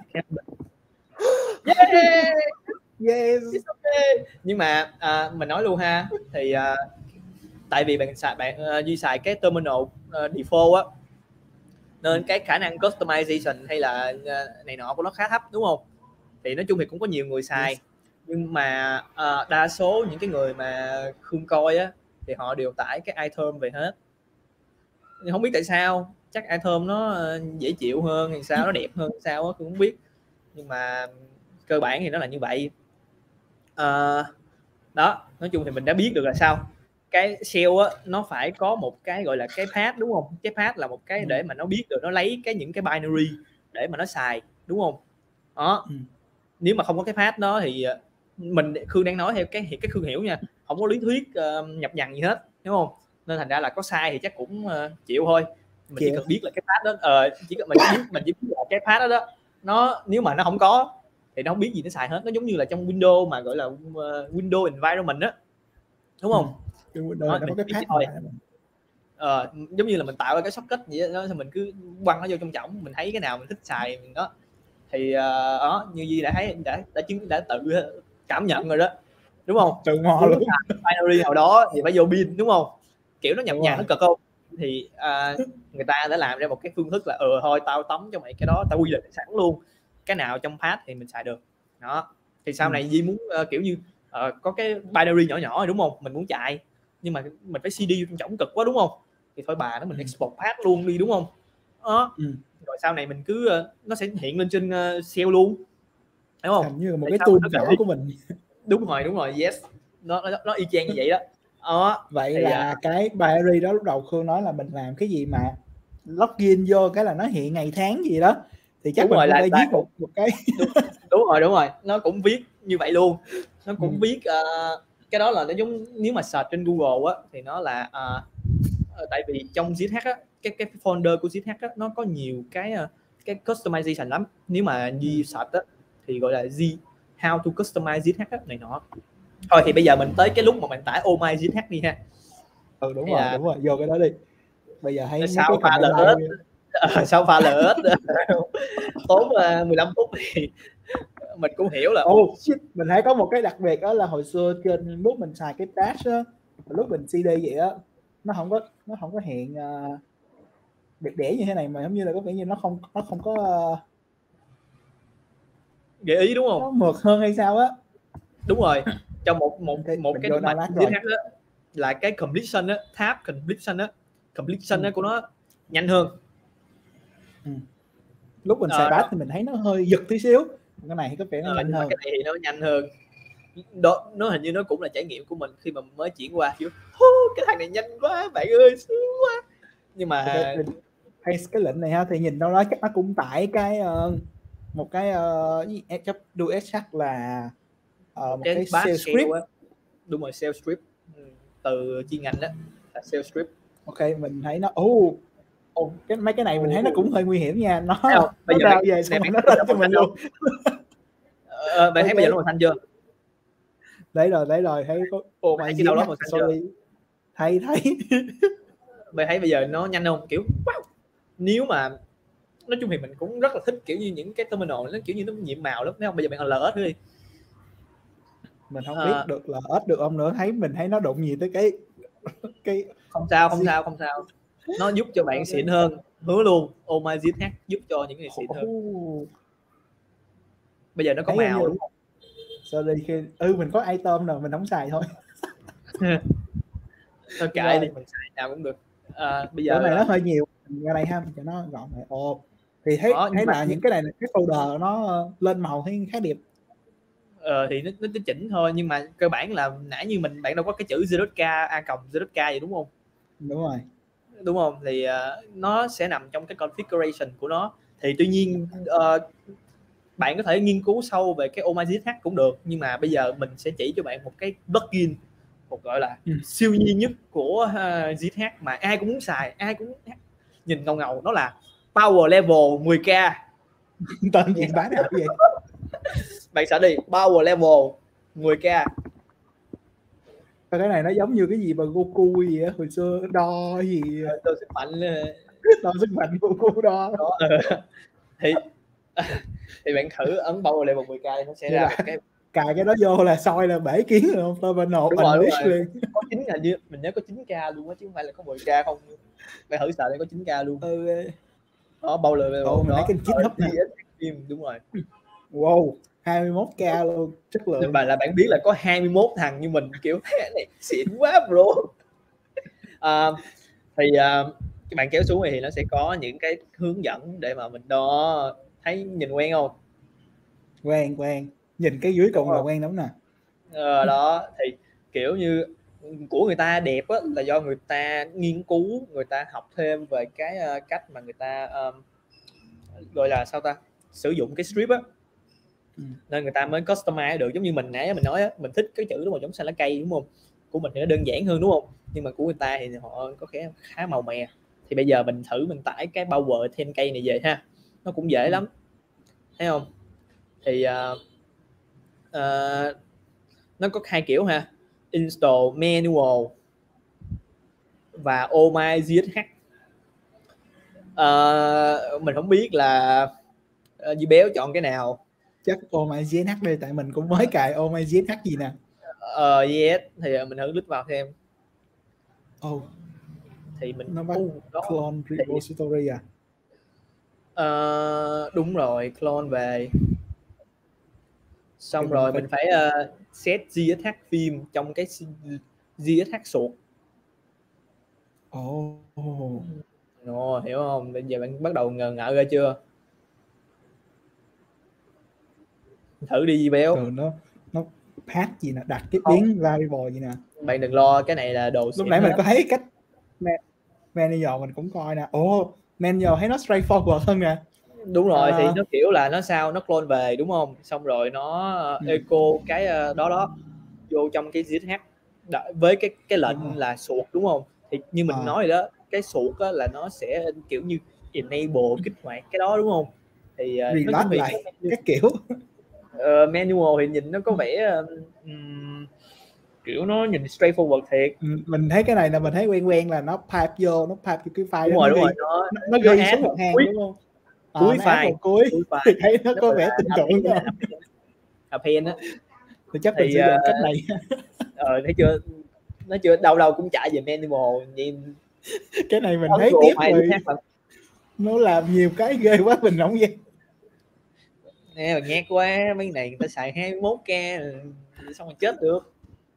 Yeah! Yes. Okay. Nhưng mà mình nói luôn ha, thì tại vì bạn Duy xài cái terminal default á, nên cái khả năng customization hay là này nọ của nó khá thấp, đúng không? Thì nói chung thì cũng có nhiều người xài, nhưng mà đa số những cái người mà Khương coi á thì họ đều tải cái iTerm về hết. Không biết tại sao, chắc iTerm nó dễ chịu hơn hay sao, nó đẹp hơn sao á, cũng không biết, nhưng mà cơ bản thì nó là như vậy. Đó, nói chung thì mình đã biết được là sao cái shell á nó phải có một cái gọi là cái path, đúng không? Cái path là một cái để mà nó biết được, nó lấy những cái binary để mà nó xài, đúng không? Đó. Nếu mà không có cái path đó thì Khương đang nói theo cái Khương hiểu nha, không có lý thuyết nhập nhằng gì hết, đúng không? Nên thành ra là có sai thì chắc cũng chịu thôi. Mình chỉ cần biết là cái path đó, mình chỉ biết là cái path đó nó nếu mà nó không có thì nó không biết gì nó xài hết. Nó giống như là trong Windows mà gọi là Windows environment á, đúng không? Windows nó có cái path thôi. Giống như là mình tạo ra cái socket vậy đó, thì mình cứ quăng nó vô trong chổng, mình thấy cái nào mình thích xài mình đó. Thì đó, như Duy đã thấy, đã tự cảm nhận rồi đó, đúng không? Tự mò luôn. Binary nào đó thì phải vô bin, đúng không? Kiểu nó nhập nhằng, nó cực không? Thì người ta đã làm ra một cái phương thức là thôi tao tống cho mày cái đó, tao quy định sẵn luôn cái nào trong path thì mình xài được. Đó. Thì sau này Duy muốn kiểu như có cái binary nhỏ nhỏ rồi, đúng không? Mình muốn chạy nhưng mà mình phải CD trong trọng cực quá, đúng không? Thì thôi bà nó mình export path luôn đi, đúng không? Đó. Rồi sau này mình cứ nó sẽ hiện lên trên shell luôn, đúng không? Thành như một cái tool nhỏ của mình. Đúng rồi, yes, nó y chang như vậy đó. Vậy thì là cái binary đó lúc đầu Khương nói là mình làm cái gì mà login vô cái là nó hiện ngày tháng gì đó, thì chắc mình cũng phải viết một cái đúng rồi, nó cũng viết như vậy luôn. Nó cũng viết cái đó là nó giống, nếu mà search trên Google á thì nó là tại vì trong ZH á, cái folder của ZH á, nó có nhiều cái customization lắm. Nếu mà Duy search á thì gọi là how to customize ZH á, này nọ. Thôi thì bây giờ mình tới cái lúc mà mình tải Oh My ZH đi ha. Đúng rồi, vô cái đó đi. Bây giờ thấy sao pha lỡ sao pha lỡ tốn 15 phút thì mình cũng hiểu là mình thấy có một cái đặc biệt đó là hồi xưa trên lúc mình xài cái dash á, lúc mình CD vậy á, nó không có hiện đẹp đẽ như thế này, mà giống như là có vẻ như nó không có gợi ý, đúng không? Nó mượt hơn hay sao á. Đúng rồi, trong một cái điểm mạnh ZH đó là cái completion á, tab completion á của nó nhanh hơn. Lúc mình xài bash thì mình thấy nó hơi giật tí xíu, cái này có vẻ nó nhanh hơn. Cái này thì nó nhanh hơn đó, nó hình như nó cũng là trải nghiệm của mình khi mà mới chuyển qua, kiểu cái thằng này nhanh quá bạn ơi, sướng quá. Nhưng mà hay cái lệnh này ha, thì nhìn đâu đó chắc nó cũng tải cái một cái WSH là một cái shell script. Đúng rồi, shell script từ chuyên ngành đó là shell script. Ok, mình thấy nó mấy cái này mình thấy nó cũng hơi nguy hiểm nha. Nó bây giờ đào về xong nó lên cho mình luôn. Bạn thấy bây giờ nó màu xanh chưa? Đấy rồi thấy có mày cái đâu đó màu xanh chưa? Thấy Bạn thấy bây giờ nó nhanh không? Kiểu wow. Nếu mà nói chung thì mình cũng rất là thích kiểu như những cái terminal nó kiểu như nó nhiệm màu lắm, thấy không? Bây giờ bạn LS đi, mình không biết được LS được không nữa, mình thấy nó đụng gì tới cái không sao, nó giúp cho bạn xịn hơn, hứa luôn. Oh My ZH giúp cho những người xịn hơn. Bây giờ nó có màu, đúng không? Sorry khi mình có item rồi mình không xài thôi. Thôi kệ đi, mình xài nào cũng được. Bây giờ này nó hơi nhiều ra đây ha, cho nó gọn lại. Thì thấy là những cái này cái folder nó lên màu thấy khá đẹp. Thì nó chỉnh thôi, nhưng mà cơ bản là nãy như bạn đâu có cái chữ ZK A cộng ZK vậy, đúng không? Đúng rồi. đúng không? Thì nó sẽ nằm trong cái configuration của nó. Thì tuy nhiên bạn có thể nghiên cứu sâu về cái OMZH cũng được, nhưng mà bây giờ mình sẽ chỉ cho bạn một cái plugin, một gọi là siêu nhiên nhất của ZH mà ai cũng muốn xài, ai cũng nhìn ngầu ngầu, đó là Power Level 10k. Tên gì bá đạo vậy? Bạn sợ đi Power Level 10k. Cái này nó giống như cái gì mà Goku gì á, hồi xưa đo gì Đo sức mạnh đo sức mạnh Goku đo đó. thì bạn thử ấn Power Level 10k nó sẽ vậy ra là một cái cài cái đó vô là soi là bể kiến rồi không? Tôi bên nộp đúng rồi liền. có 9 là như mình nhớ có 9k luôn á, chứ không phải là có 10k không. Bạn thử xài đây có 9k luôn. Đó Power Level mình đó thấy cái 9 hấp nè. Đúng rồi. Wow, 21k luôn, chất lượng. Nhưng mà là bạn biết là có 21 thằng như mình kiểu thế này xịn quá bro. Thì các bạn kéo xuống thì nó sẽ có những cái hướng dẫn để mà mình đo, thấy nhìn quen không? Quen nhìn cái dưới cùng là quen lắm nè. Đó thì kiểu như của người ta đẹp á, là do người ta nghiên cứu, người ta học thêm về cái cách mà người ta gọi là sao ta, sử dụng cái strip á, nên người ta mới customize được. Giống như mình nãy mình nói á, mình thích cái chữ đó màu giống xanh lá cây đúng không, của mình thì nó đơn giản hơn đúng không, nhưng mà của người ta thì họ có khá màu mè. Thì bây giờ mình thử mình tải cái Power 10K này về ha, nó cũng dễ lắm, thấy không? Thì nó có hai kiểu ha, install manual và OMZH. Mình không biết là Di Béo chọn cái nào. Chắc OMZH đây, tại mình cũng mới cài OMZH gì nè. Yes, thì mình thử lít vào thêm. Thì mình nó bắt clone repository à? Đúng rồi, clone về. Xong thì rồi mình phải set ZH phim trong cái ZH suột. Hiểu không? Bây giờ bạn bắt đầu ngờ ngợ ra chưa? Thử đi Béo. Nó path gì nè, đặt cái biến variable gì nè. Bạn đừng lo, cái này là đồ lúc nãy mình có thấy cách manual mình cũng coi nè. Manual thấy nó straightforward hơn nè. Đúng rồi, thì nó kiểu là nó sao, nó clone về đúng không, xong rồi nó echo cái đó vô trong cái ZH với cái lệnh là suột đúng không. Thì như mình nói rồi đó, cái suột á, là nó sẽ kiểu như enable kích hoạt cái đó đúng không. Thì nói chung thì lại các kiểu manual thì nhìn nó có vẻ kiểu nó nhìn straightforward thiệt. Mình thấy cái này là mình thấy quen là nó pipe vô cái file đúng đó, rồi, nó ghi số một hàng đúng không. Cuối file cuối thì thấy nó có vẻ tin tưởng không? Append á. Thì chắc mình sử dụng cách này. Thấy chưa, nó chưa đâu cũng chạy về manual nhìn. Cái này mình thấy tiếp rồi, nó làm nhiều cái ghê quá mình không ghê. Nghe mà nhát quá, mấy này người ta xài 21k xong rồi chết được.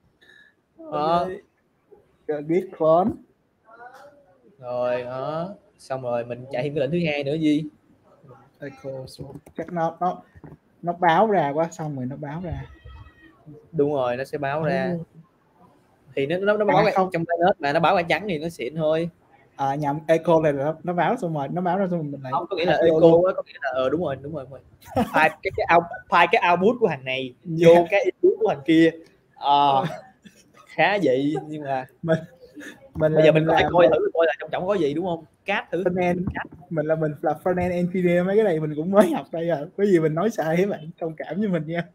Biết clone rồi đó, xong rồi mình chạy thêm cái lệnh thứ hai nữa gì. chắc nó báo ra quá, xong rồi nó báo ra. Đúng rồi, nó sẽ báo ra. Thì nó báo không trong cái nết mà nó báo ra trắng thì nó xịn thôi. Nhầm, echo này là nó báo xong rồi, nó báo ra xong rồi mình lại không, có nghĩa là echo á, có nghĩa là đúng rồi file cái output của thằng này vô cái input của thằng kia. Khá vậy, nhưng mà bây giờ mình có thể coi thử coi là trong trọng có gì đúng không. Cát thử mình là front-end engineer, mấy cái này mình cũng mới học đây à, có gì mình nói sai các bạn thông cảm với mình nha.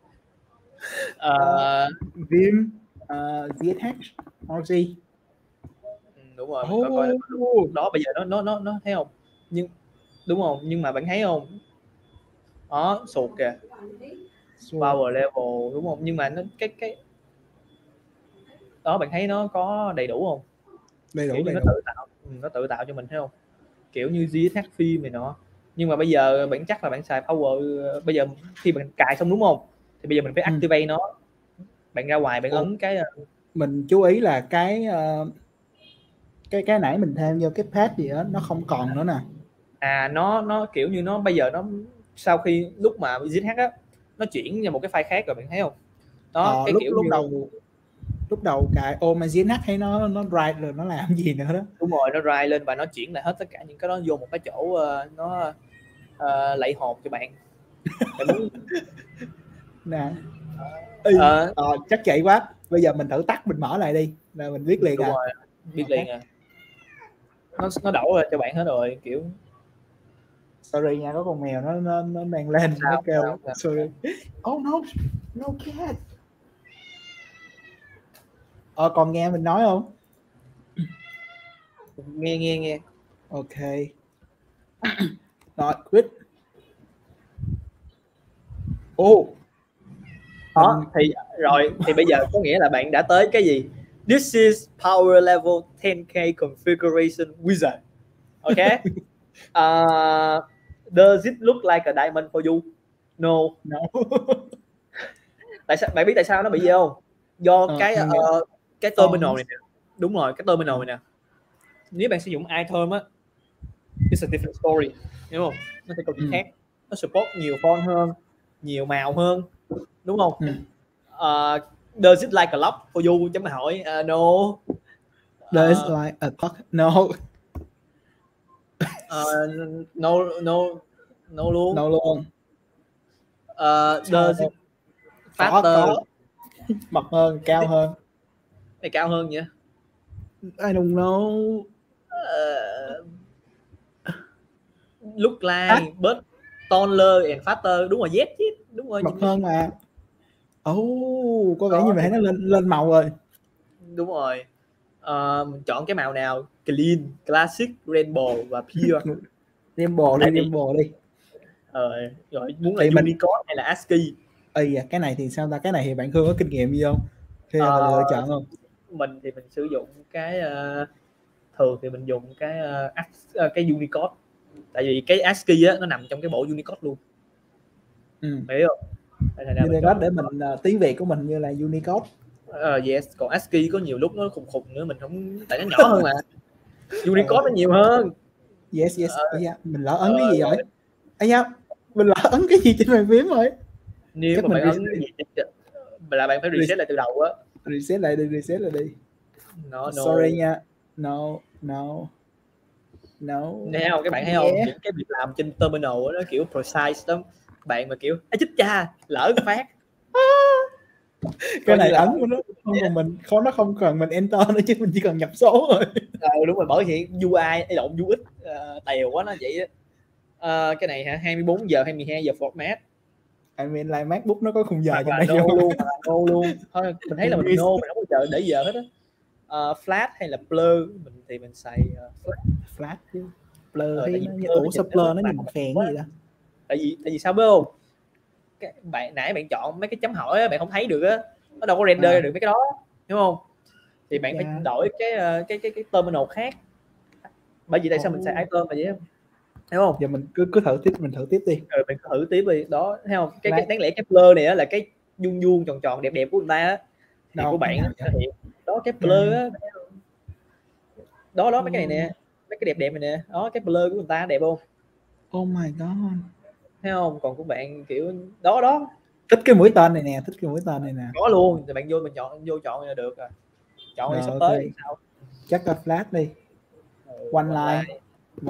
Vim ZH RG đúng rồi, mình coi đó. Bây giờ nó thấy không, nhưng đúng không, nhưng mà bạn thấy không, đó sụt kìa, power level đúng không, nhưng mà nó cái đó bạn thấy nó có đầy đủ không? Đầy đủ. Nó tự tạo cho mình, thấy không, kiểu như ZH phim này nọ. Nhưng mà bây giờ bạn chắc là bạn xài power, bây giờ khi bạn cài xong đúng không, thì bây giờ mình phải activate nó. Bạn ra ngoài bạn ấn cái mình chú ý là cái nãy mình thêm vô cái path gì đó nó không còn nữa nè. Nó kiểu như nó bây giờ nó sau khi lúc mà ZH á, nó chuyển ra một cái file khác rồi, bạn thấy không? Đó cái lúc kiểu lúc đầu lúc đầu cài OpenGNH thấy nó write rồi nó làm gì nữa đó. Đúng rồi, nó write lên và nó chuyển lại hết tất cả những cái đó vô một cái chỗ nó lạy hồn cho bạn. Bạn muốn Nè. Chắc chạy quá. Bây giờ mình thử tắt mình mở lại đi là mình biết liền. Đúng rồi, biết liền à. Nó đổ ra cho bạn hết rồi, kiểu sorry nha, có con mèo nó đang lên nó kêu sorry. Oh no cat. Còn nghe mình nói không? Nghe. Ok. Rồi quit. Đó thì bây giờ có nghĩa là bạn đã tới cái gì? This is power level 10k configuration wizard. Ok. Does it look like a diamond for you? No. Tại sao bạn biết tại sao nó bị gì không? Do cái terminal này nè. Đúng rồi, cái terminal này nè. Nếu bạn sử dụng iTerm á, it's a different story, hiểu không? Nó sẽ câu chuyện khác. Nó support nhiều font hơn, nhiều màu hơn, đúng không? Does it like a lock for you? Chấm hỏi. No. Does it like a clock? No. No luôn. No luôn. Does it faster? Có. Mập hơn, cao hơn. Này cao hơn nhỉ? I don't know. Look like but taller and faster. Đúng rồi, yes. Đúng rồi. Mập hơn mà. Có vẻ như vậy nó lên màu rồi. Đúng rồi. Mình chọn cái màu nào? Clean, Classic, Rainbow và Pure. Rainbow đi. Rồi muốn là Unicode hay là ASCII? Cái này thì sao ta? Cái này thì bạn Khương có kinh nghiệm gì không? Khi mà lựa chọn không? Mình thì mình sử dụng cái thường thì mình dùng cái Unicode. Tại vì cái ASCII á nó nằm trong cái bộ Unicode luôn. Hiểu không? Unicode để mình tiếng Việt của mình như là Unicode. Yes, còn ASCII có nhiều lúc nó khùng nữa, mình không, tại nó nhỏ hơn mà. Unicode nó nhiều hơn. Yes. Mình lỡ ấn cái gì rồi? Mình lỡ ấn cái gì trên bàn phím rồi. Nếu mà bạn ấn cái gì là bạn phải reset lại từ đầu á. Reset lại đi. No. Sorry nha. No. Nào các bạn thấy không, những cái việc làm trên terminal nó kiểu precise lắm. Bạn mà kiểu chích cha lỡ cái phát cái này ấn của nó không, nó không cần mình enter nữa chứ mình chỉ cần nhập số thôi. Đúng rồi, bởi vì UI UX tèo quá nó vậy á. Cái này hả? 24 giờ hay 12 giờ format. I mean like MacBook nó có khung giờ cho này no luôn. Thôi mình thấy là mình no, mình không có chờ để giờ hết á. Flat hay là blur? Mình xài flat chứ. Blur thì blur nó nhìn phèn gì đó. Tại vì sao biết không? Nãy bạn chọn mấy cái chấm hỏi á, bạn không thấy được á, nó đâu có render ra được mấy cái đó, hiểu không? Thì bạn phải đổi cái terminal khác. Bởi vì tại sao mình xài iTerm là vậy không? Hiểu không? Giờ mình cứ thử tiếp, mình thử tiếp đi. Mình thử tiếp đi. Đó, thấy không? Cái đáng lẽ cái blur này á là cái vuông tròn đẹp của người ta á, thì của bạn nó hiện đó cái blur á. Đó mấy cái này nè, mấy cái đẹp này nè, đó cái blur của người ta đẹp không? Oh my god, thấy không? Còn của bạn kiểu đó thích cái mũi tên này nè, có luôn. Thì bạn mình chọn là được rồi. Chọn đi, sắp tới sao? Chắc là flat đi. One line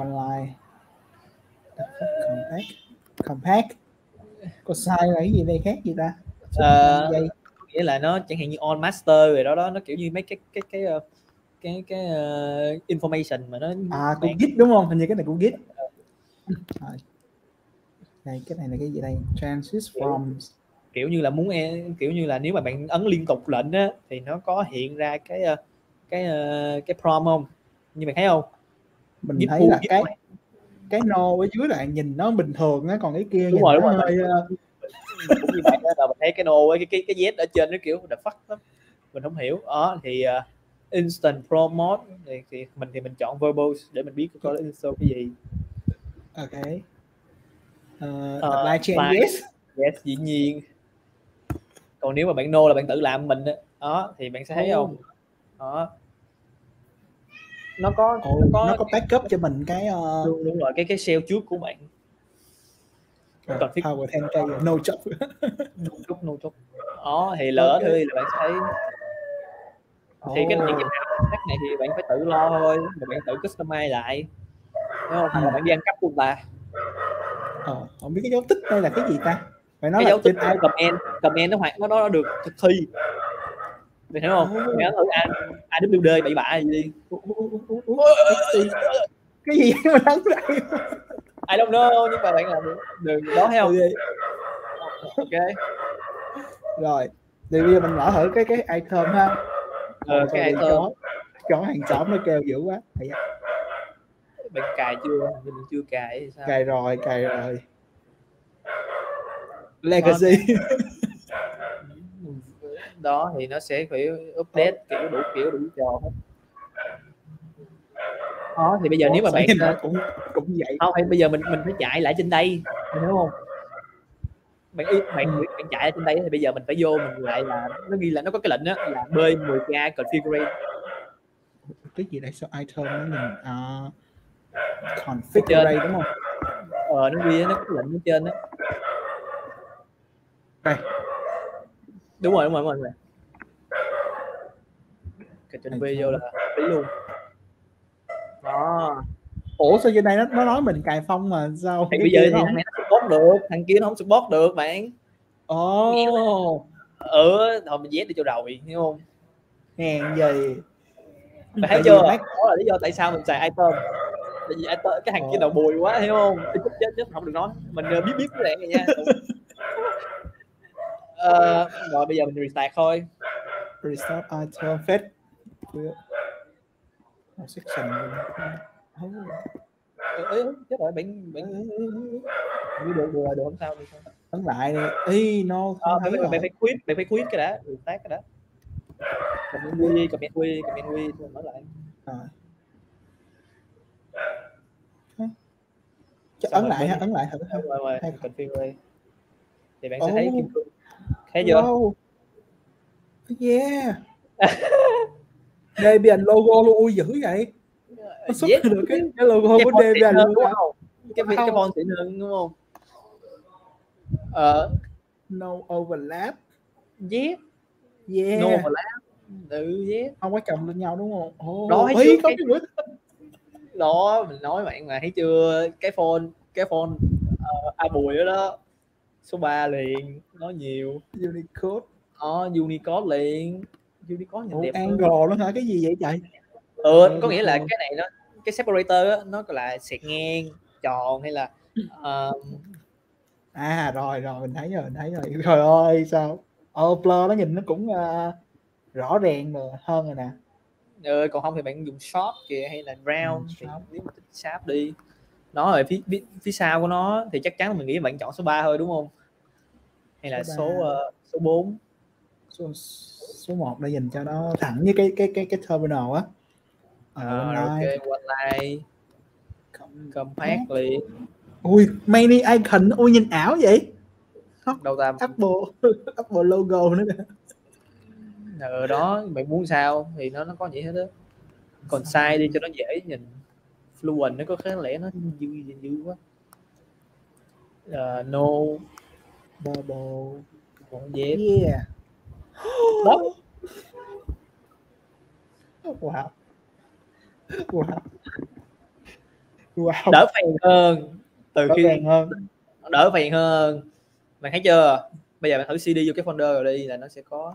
compact. Có sai là cái gì đây khác gì ta? Nghĩa là nó chẳng hạn như on master rồi đó nó kiểu như mấy cái information mà nó của Git đúng không? Hình như cái này của Git. Đây, cái này là cái gì đây? Transit from, kiểu như là muốn kiểu như là nếu mà bạn ấn liên tục lệnh á thì nó có hiện ra cái prompt không? Như bạn thấy không? Mình Git thấy là cái no ở dưới là nhìn nó bình thường á, còn cái kia đúng rồi. Hơi mình cũng như bạn đó, là mình thấy cái no với cái Z ở trên nó kiểu the fuck lắm, mình không hiểu. Thì instant prompt mode thì mình chọn verbose để mình biết có install cái gì. Ok. Apply changes. Yes, dĩ nhiên. Còn nếu mà bạn no là bạn tự làm mình đó thì bạn sẽ thấy không? Đó. Nó có backup cho mình cái đúng rồi, cái shell trước của bạn. Power 10k no chop. No chop. Đó thì lỡ thì là bạn sẽ thấy Thì những cái mã khác này thì bạn phải tự lo thôi, mà bạn tự customize lại, đúng không? Hoặc là bạn đi ăn cắp của người ta. Không biết cái dấu tích đây là cái gì ta? Phải nói Cái là dấu tích trên comment nó hoặc nó được thực thi, mày hiểu không? Mày nhớ thử AWD bậy bạ gì đi. cái gì mà đắng đây? I don't know, nhưng mà bạn làm đừng đó, thấy không? Ok. Rồi thì bây giờ mình mở thử cái item ha. Cái item chó hàng xóm nó kêu dữ quá. Bạn cài chưa? Mình chưa cài thì sao? Cài rồi. Legacy. Đó thì nó sẽ phải update kiểu đủ trò hết. Đó thì bây giờ nếu mà bạn cũng vậy. Không, hay bây giờ mình phải chạy lại trên đây, hiểu không? Bạn chạy lại trên đây thì bây giờ mình phải vô, mình lại là nó ghi là nó có cái lệnh đó là B10k configure. Cái gì đây? Sao item nó nhìn configure đúng không? Nó ghi nó có lệnh ở trên đó. Đây. Đúng rồi. Cái trên V vô là tí luôn. Đó. Ủa sao trên đây nó nói mình cài phong mà sao thì bây giờ thì thằng này nó support được, thằng kia nó không support được bạn. Thôi mình dét đi cho rồi, hiểu không? Hèn gì. Bạn thấy chưa? Đó là lý do tại sao mình xài item. Tại vì item cái thằng kia đầu bùi quá, hiểu không? Chết không được nói. Mình biết cái này nha. Rồi bây giờ mình restart thôi. Restart item fetch section. Chết rồi, bạn được không sao được không? Ấn lại đi. Không thấy rồi. Bạn phải quit cái đã, restart cái đã. Comment quy rồi mở lại. Ấn lại thử. Rồi configure thì bạn sẽ thấy kim cương. Thấy chưa? Yeah. Debian logo luôn. Ui dữ vậy. Nó xuất được cái logo của Debian luôn, đúng không? Cái font xịn hơn, đúng không? No overlap. Yeah. No overlap. Yeah. Không có chồng lên nhau đúng không? Đó, có cái bữa đó mình nói bạn mà thấy chưa, cái phone Bùi đó số 3 liền, nói nhiều. Unicode. Unicode liền. Unicode nhìn đẹp Angle nó hả? Cái gì vậy trời? Có nghĩa là cái này nó, cái separator á, nó là xẹt ngang, tròn hay là rồi mình thấy rồi. Trời ơi sao Blur nó nhìn nó cũng rõ ràng mà hơn rồi nè. Còn không thì bạn dùng sharp kìa, hay là round thì nếu mà thích sharp đi. Nó ở phía sau của nó thì chắc chắn mình nghĩ bạn chọn số 3 thôi, đúng không? Hay là số 4. Số 1 để nhìn cho nó thẳng với cái terminal á. Ok, online compact liền. Ui mini icon. Ui nhìn ảo vậy. Đâu ta? Apple logo nữa nè. Đó bạn muốn sao thì nó có vậy hết đó. Còn size đi cho nó dễ nhìn. Fluent nó có khá lẽ nó dư quá. No bubble. Yeah. Wow. Đỡ phèn hơn. Đỡ phèn hơn. Bạn thấy chưa? Bây giờ bạn thử CD vô cái folder rồi đi là nó sẽ có.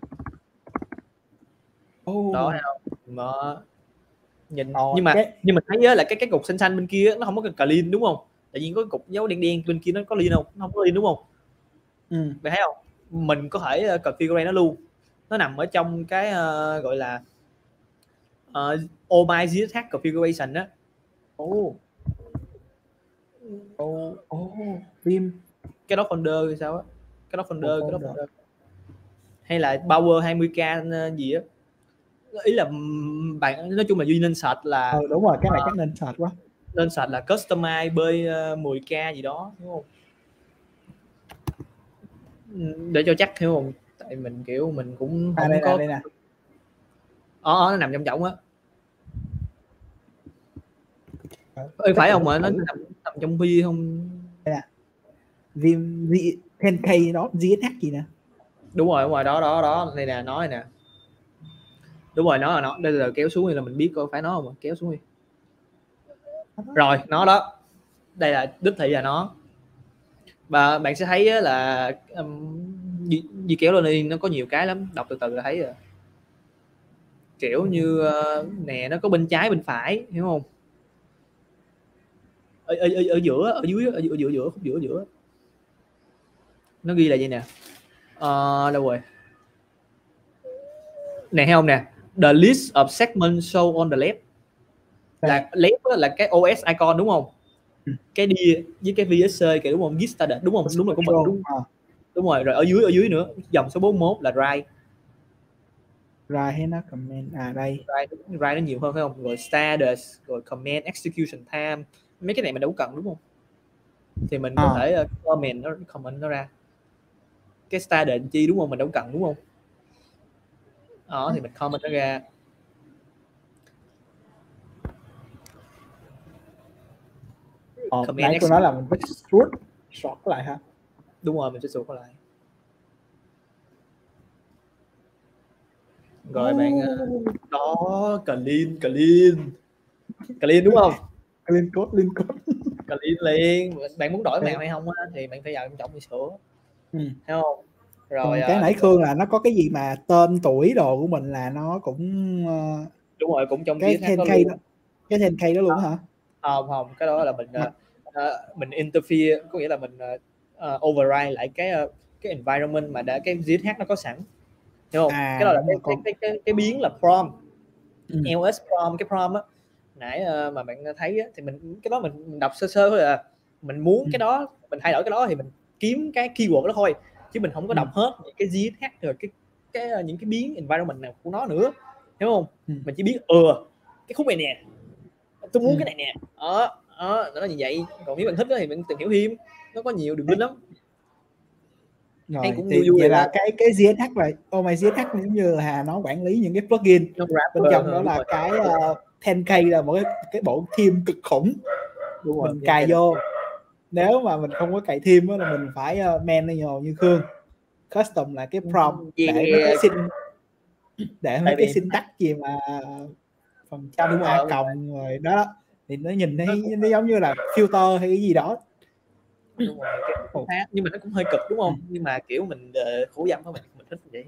Đó thấy không? Đó. Nhìn nhưng mà mình thấy là cái cục xanh bên kia nó không có clean, đúng không? Tại vì có cục dấu đen bên kia nó có clean không? Nó không có clean, đúng không? Bạn thấy không? Mình có thể configure nó luôn. Nó nằm ở trong cái gọi là OMI configuration đó. Vim. Cái đó folder thì sao á? Cái đó folder. Hay là power 20k gì á. Ý là bạn nói chung là duy nên search là đúng rồi, cái này chắc nên search quá. Nên search là customize B10k gì đó, đúng không? Để cho chắc, hiểu không? Tại mình kiểu mình cũng không có đây nè. Nó nằm trong trọng á. Phải không mà nó nằm trong V không? Đây nè. Vim 10k đó, GSH gì nè. Đúng rồi đó đây nè, nói nè. Đúng rồi, nó là nó. Đây là kéo xuống thì là mình biết coi phải nó không, kéo xuống đi. Rồi, nó đó. Đây là đích thị là nó. Và bạn sẽ thấy là di kéo lên đi nó có nhiều cái lắm, đọc từ từ là thấy rồi. Kiểu như nè, nó có bên trái bên phải, hiểu không? Ở giữa, ở dưới, ở giữa, khúc giữa nó ghi là gì nè, đâu rồi nè, thấy không nè, the list of segments show on the left. Là left là cái OS icon đúng không, cái D với cái VSC kìa đúng không, Git started đúng không, đúng rồi của mình đúng rồi. Rồi ở dưới nữa dòng số 41 là right hay nó comment đây right nó nhiều hơn phải không, rồi status, rồi comment execution time, mấy cái này mình đâu cần đúng không, thì mình có thể comment nó ra. Cái status chi đúng không, mình đâu cần đúng không, đó thì mình comment nó ra. Nãy tôi nói là mình phải sort lại hả? Đúng rồi, mình sẽ sort lại. Rồi bạn đó clean đúng không? Clean code. Clean liền. Bạn muốn đổi màu hay không á thì bạn phải vào trong mình sửa. Thấy không? Rồi cái nãy Khương là nó có cái gì mà tên tuổi đồ của mình là nó cũng đúng rồi, cũng trong cái 10K đó. Cái 10K đó luôn hả? Không, cái đó là mình interfere, có nghĩa là mình override lại cái environment mà đã cái ZH nó có sẵn. Hiểu không? Cái đó là cái biến là prompt. LS prompt, cái prompt á nãy mà bạn thấy á, thì mình cái đó mình đọc sơ thôi à. Mình muốn cái đó mình thay đổi cái đó thì mình kiếm cái keyword đó thôi, chứ mình không có đọc hết những cái ZH rồi cái những cái biến environment nào của nó nữa, hiểu không? Mình chỉ biết cái khúc này nè tôi muốn cái này nè, nó như vậy. Còn nếu bạn thích đó thì bạn tìm hiểu thêm, nó có nhiều đường link lắm. Rồi cũng thì vui vậy là đó. cái ZH này, my ZH cũng như là nó quản lý những cái plugin bên trong đó là rồi. Cái 10K là một cái bộ theme cực khủng. Đúng mình rồi, cài vô. Nếu mà mình không có cài theme đó là mình phải manual như Khương custom là cái prompt để mấy cái syntax gì mà phần trăm a cộng rồi đó thì nó nhìn thấy nó giống như là filter hay cái gì đó. Đúng rồi, nhưng mà nó cũng hơi cực đúng không? Nhưng mà kiểu mình khổ dâm thôi, mình thích vậy.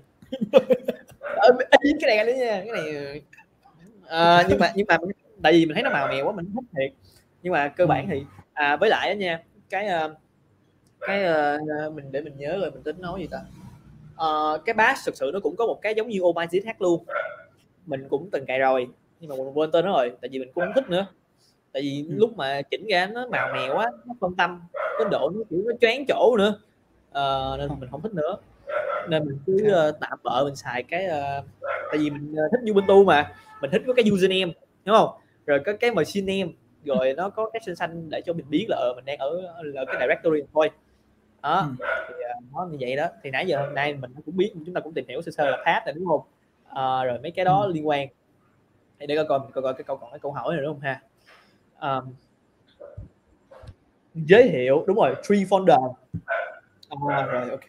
Cái này nữa nha, cái này nhưng mà tại vì mình thấy nó màu mèo quá mình thích thiệt. Nhưng mà cơ bản thì với lại đó nha, cái mình để mình nhớ rồi mình tính nói gì ta. Cái bash thực sự nó cũng có một cái giống như OpenZH luôn, mình cũng từng cài rồi nhưng mà mình quên tên nó rồi, tại vì mình cũng không thích nữa. Tại vì lúc mà chỉnh ra nó màu mèo quá, nó phân tâm cái độ nó kiểu nó choáng chỗ nữa, nên mình không thích nữa. Nên mình cứ tạm bợ mình xài cái tại vì mình thích Ubuntu mà mình thích có cái username đúng không, rồi có cái machine name, rồi nó có cái xanh để cho mình biết là mình đang ở cái directory thôi đó. Thì nó như vậy đó. Thì nãy giờ hôm nay mình cũng biết, chúng ta cũng tìm hiểu sơ là path này đúng không, rồi mấy cái đó liên quan. Thì để coi cái câu hỏi này đúng không ha. Giới thiệu đúng rồi, tree folder. Rồi ok.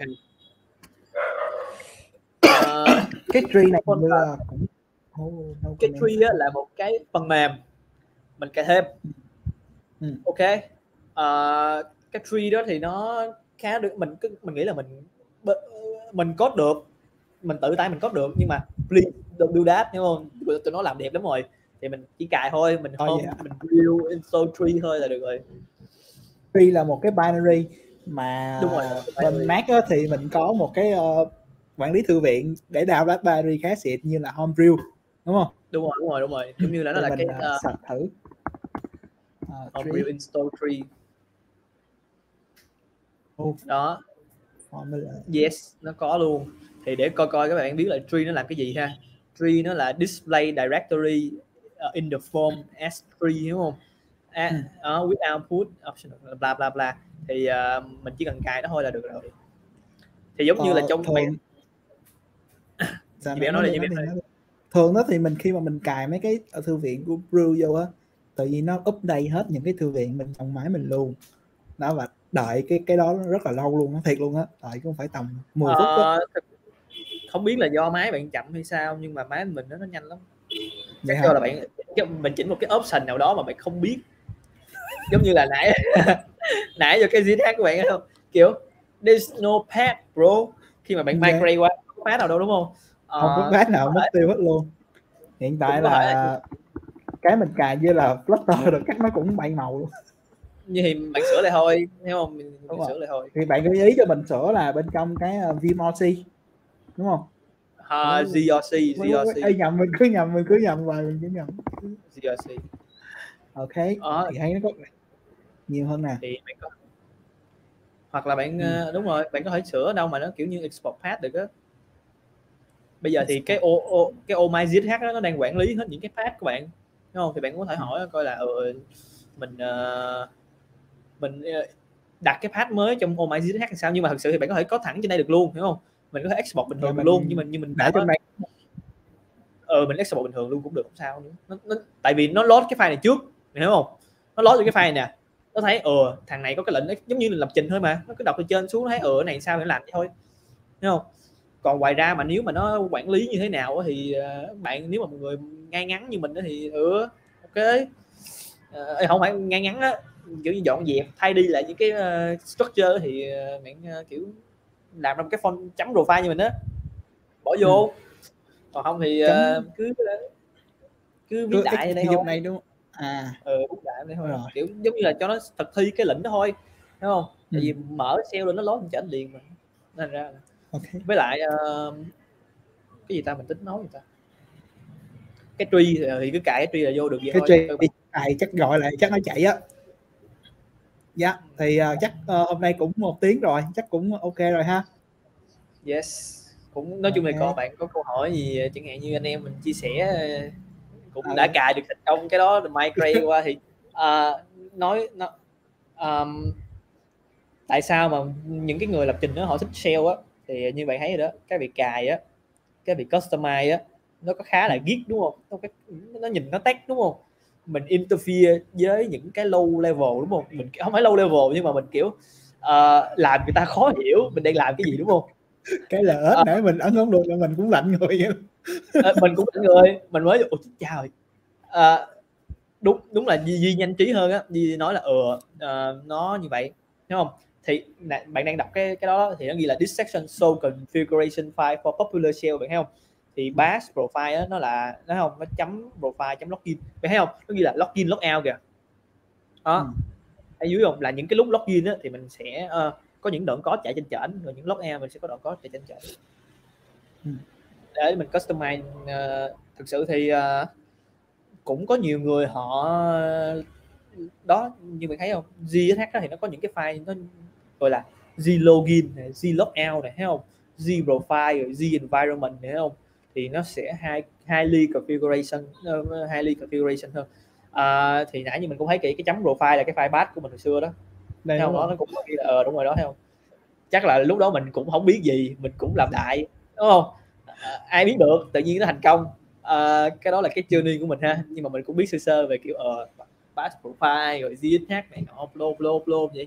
Cái tree này là cái tree là một cái phần mềm mình cài thêm. Ok. Cái tree đó thì nó khá được, mình nghĩ là mình code được, mình tự tay mình code được, nhưng mà please don't do that, hiểu không? Tụi nó làm đẹp lắm rồi thì mình chỉ cài thôi, mình không mình build install tree thôi là được rồi. Tree là một cái binary mà đúng rồi, bên Mac thì mình có một cái quản lý thư viện để download binary khá xịn như là Homebrew đúng không? Đúng rồi, giống như là nó là cái search thử Homebrew install tree đó. Yes, nó có luôn. Thì để coi các bạn biết là tree nó làm cái gì ha. Tree nó là display directory in the form as tree, đúng không? With output option bla bla bla. Thì mình chỉ cần cài nó thôi là được rồi. Thì giống như là trong thường đó thì mình khi mà mình cài mấy cái thư viện của Brew vô á, tự nhiên nó update hết những cái thư viện mình trong máy mình luôn đó, và đợi cái đó rất là lâu luôn, nó thiệt luôn á, đợi cũng phải tầm 10 phút đó. không biết là do máy bạn chậm hay sao, nhưng mà máy mình nó nhanh lắm. Vậy Chắc hả? do là mình chỉnh một cái option nào đó mà bạn không biết, giống như là nãy vô cái ZH của bạn thấy không, kiểu there's no path bro, khi mà bạn migrate qua không có path nào đâu đúng không? Không có path nào mất tiêu hết luôn. Hiện tại là cái mình cài như là Flutter rồi cách nó cũng bay màu luôn. Như thì bạn sửa lại thôi, hiểu không? Mình sửa lại thôi. Thì bạn gợi ý cho mình sửa là bên trong cái VMOC đúng không? GRC. Nhầm, mình cứ nhầm và mình cứ nhầm. GRC. Ok. Thì thấy nó có nhiều hơn nè. Thì bạn có, hoặc là bạn đúng rồi, bạn có thể sửa đâu mà nó kiểu như export path được á. Bây giờ thì cái ô MyZH đó nó đang quản lý hết những cái path của bạn, đúng không? Thì bạn cũng có thể hỏi coi là mình đặt cái path mới trong ô MyZH làm sao, nhưng mà thực sự thì bạn có thể có thẳng trên đây được luôn, hiểu không? Mình có thể export bình thường luôn, nhưng mình để trong đây mình export bình thường luôn cũng được, không sao nữa. Nó tại vì nó load cái file này trước, hiểu không? Nó load được cái file nè, nó thấy thằng này có cái lệnh giống như là lập trình thôi mà, nó cứ đọc từ trên xuống, nó thấy cái này sao để làm vậy thôi, hiểu không? Còn ngoài ra mà nếu mà nó quản lý như thế nào thì bạn, nếu mà một người ngay ngắn như mình thì ok, không phải ngay ngắn á, kiểu như dọn dẹp thay đi lại những cái structure thì bạn kiểu làm ra một cái font chấm profile như mình á, bỏ vô. Còn không thì cứ viết đại ở đây thôi này đúng không? viết đại ở đây thôi, kiểu giống như là cho nó thực thi cái lệnh đó thôi, đúng không? Tại vì mở cell lên nó load trở liền mà, nên ra với lại cái gì ta, mình tính nói gì ta, cái tree thì cứ cài cái tree là vô được vậy cái thôi. Tree này chắc gọi lại chắc nó chạy á. Dạ thì chắc hôm nay cũng 1 tiếng rồi, chắc cũng ok rồi ha. Yes, cũng nói chung là còn bạn có câu hỏi gì chẳng hạn như anh em mình chia sẻ cũng đã cài được thành công cái đó migrate qua thì tại sao mà những cái người lập trình đó họ thích shell á, thì như bạn thấy rồi đó, cái việc cài á, cái việc customize á, nó có khá là geek đúng không? Nó nhìn nó tech đúng không? Mình interfere với những cái low level đúng không? Mình không phải low level nhưng mà mình kiểu làm người ta khó hiểu mình đang làm cái gì đúng không? Cái lỡ nãy mình ấn không được là mình cũng lạnh người mình cũng lạnh người, mình mới chào đúng là Di nhanh trí hơn á. Di nói là nó như vậy, đúng không? Thì bạn đang đọc cái đó thì nó ghi là this section show configuration file for popular shell, bạn thấy không? Thì bash profile á, nó là nó không, nó chấm profile chấm login, bạn thấy không? Nó ghi là login logout kìa đó. Ở dưới không là những cái lúc login á, thì mình sẽ có những đoạn code chạy trên trển, rồi những logout mình sẽ có đoạn code chạy trên trển để mình customize. Thực sự thì cũng có nhiều người họ đó, như mình thấy không, GSH thì nó có những cái file nó gọi là G login này, G logout này, thấy không, G profile rồi G environment này, thấy không, thì nó sẽ highly configuration hơn. Thì nãy như mình cũng thấy cái chấm profile là cái file batch của mình hồi xưa đó, thấy không? Nó cũng ghi là đúng rồi đó, thấy không? Chắc là lúc đó mình cũng không biết gì, mình cũng làm đại đúng không? Ai biết được, tự nhiên nó thành công. Cái đó là cái journey của mình ha, nhưng mà mình cũng biết sơ sơ về kiểu batch profile rồi GSH này nọ upload vậy.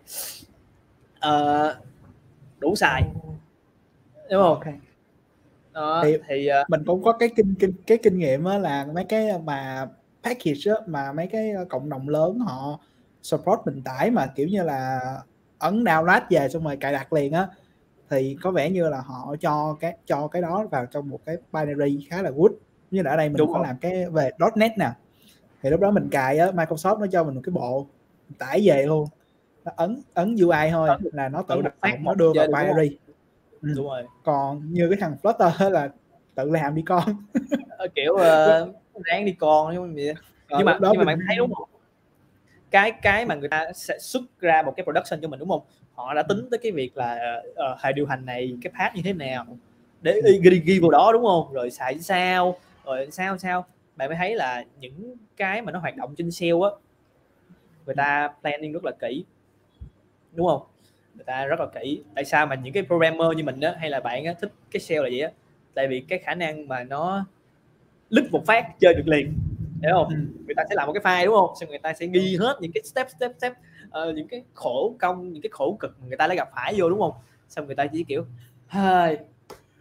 Đủ xài đúng không? Thì mình cũng có cái kinh nghiệm á, là mấy cái mà package á, mà mấy cái cộng đồng lớn họ support mình tải mà kiểu như là ấn download về xong rồi cài đặt liền á, thì có vẻ như là họ cho cái đó vào trong một cái binary khá là good. Như là ở đây mình có làm cái về .NET nè, thì lúc đó mình cài á, Microsoft nó cho mình một cái bộ tải về luôn, nó ấn UI thôi là nó tự động nó đưa vào binary. Đúng rồi. Còn như cái thằng Flutter là tự làm đi con kiểu ráng đi con nhưng mà bạn thấy đúng không, cái mà người ta sẽ xuất ra một cái production cho mình đúng không, họ đã tính tới cái việc là hệ điều hành này cái path như thế nào để ghi vào đó đúng không, rồi xài sao, rồi sao bạn mới thấy là những cái mà nó hoạt động trên shell á, người ta planning rất là kỹ đúng không, người ta rất là kỹ. Tại sao mà những cái programmer như mình á, hay là bạn á, thích cái shell là vậy á, tại vì cái khả năng mà nó lít một phát chơi được liền, hiểu không? Người ta sẽ làm một cái file đúng không, xong người ta sẽ ghi hết những cái step những cái khổ công, những cái khổ cực người ta đã gặp phải vô đúng không, xong người ta chỉ kiểu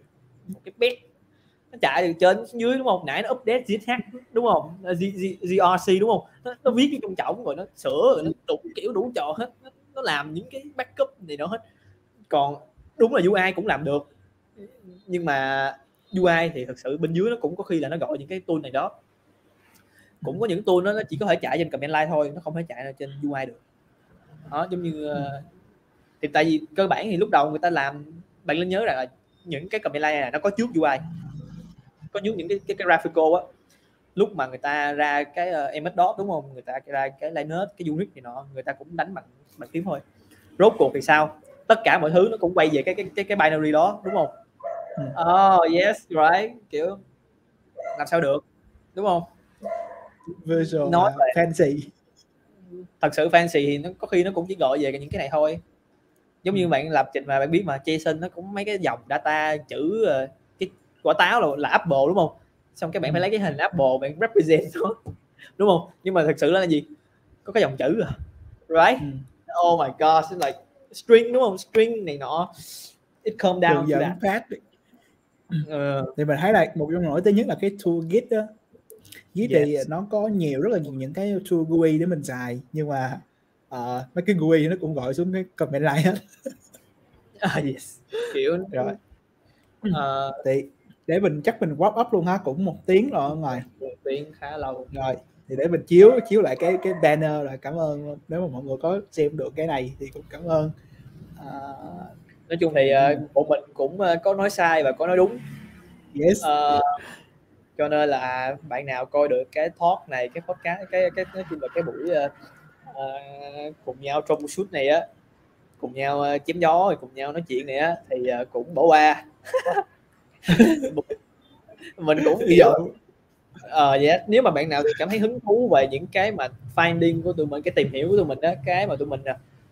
một cái pet nó chạy từ trên xuống dưới đúng không, nãy nó update ZH đúng không, GRC đúng không, nó viết cái trong trọng rồi nó sửa rồi nó đủ kiểu đủ trò hết, nó làm những cái backup này nó hết. Còn đúng là UI cũng làm được, nhưng mà UI thì thực sự bên dưới nó cũng có khi là nó gọi những cái tool này đó, cũng có những tool nó chỉ có thể chạy trên command line thôi, nó không thể chạy trên UI được đó. Giống như thì tại vì cơ bản thì lúc đầu người ta làm, bạn nên nhớ rằng là những cái command line này nó có trước UI, có trước những cái graphical á. Lúc mà người ta ra cái MS-DOT đúng không, người ta ra cái Linux, cái Unix thì người ta cũng đánh bằng phím thôi. Rốt cuộc thì sao, tất cả mọi thứ nó cũng quay về cái binary đó đúng không. Oh yes right, kiểu làm sao được đúng không. Visual nói fancy, thật sự fancy thì nó có khi nó cũng chỉ gọi về những cái này thôi. Giống như bạn lập trình mà bạn biết mà JSON nó cũng mấy cái dòng data chữ, cái quả táo là Apple đúng không, xong cái bạn phải lấy cái hình Apple bạn represent nó đúng không, nhưng mà thực sự là gì, có cái dòng chữ right. Oh my god, it's like string đúng không, string này nọ, it calm down đường dẫn phát. Thì mình thấy là một trong nổi tiếng nhất là cái tool Git đó. Git thì nó có rất là nhiều những cái tool GUI để mình xài, nhưng mà mấy cái GUI nó cũng gọi xuống cái command line hết. Yes. Kiểu rồi thì để mình chắc mình wrap up luôn ha, cũng 1 tiếng rồi ở ngoài. 1 tiếng khá lâu rồi. Thì để mình chiếu lại cái banner là cảm ơn nếu mà mọi người có xem được cái này thì cũng cảm ơn. Nói chung thì bộ mình cũng có nói sai và có nói đúng. Yes. Cho nên là bạn nào coi được cái talk này, cái podcast, cái nói chung là cái buổi cùng nhau troubleshoot này á, cùng nhau chém gió, cùng nhau nói chuyện này á, thì cũng bỏ qua. Mình cũng kiểu yes. Nếu mà bạn nào cảm thấy hứng thú về những cái mà finding của tụi mình, cái tìm hiểu của tụi mình đó, cái mà tụi mình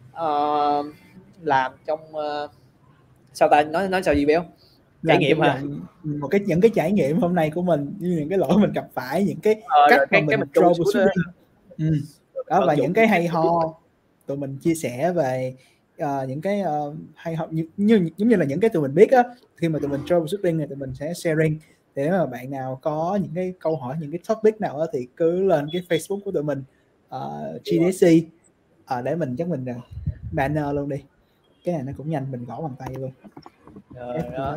làm trong sao ta nói sao gì Béo, trải nghiệm hả, những cái trải nghiệm hôm nay của mình, như những cái lỗi mình gặp phải, những cái cách mà mình troubleshooting đó, và những cái hay ho tụi mình chia sẻ về những cái hay ho giống như là những cái tụi mình biết á, khi mà tụi mình troubleshooting thì tụi mình sẽ sharing. Thì nếu mà bạn nào có những cái câu hỏi, những cái topic nào đó, thì cứ lên cái Facebook của tụi mình GDC để mình chắc mình banner luôn đi, cái này nó cũng nhanh, mình gõ bằng tay luôn. Đó.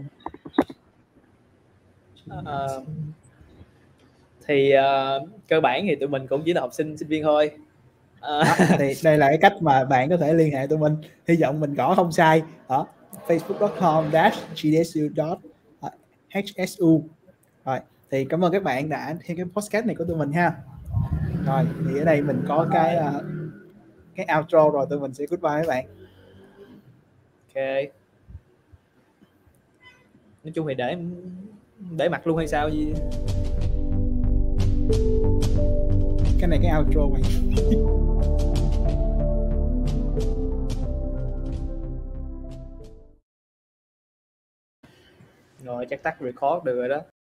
Thì cơ bản thì tụi mình cũng chỉ là học sinh sinh viên thôi. Thì đây là cái cách mà bạn có thể liên hệ tụi mình, hy vọng mình gõ không sai đó, facebook.com/gdsu.hsu. Rồi thì cảm ơn các bạn đã theo cái podcast này của tụi mình ha. Rồi thì ở đây mình có cái outro rồi, tụi mình sẽ goodbye các bạn. Ok, nói chung thì để mặt luôn hay sao gì, cái này cái outro mày. rồi chắc tắt record được rồi đó.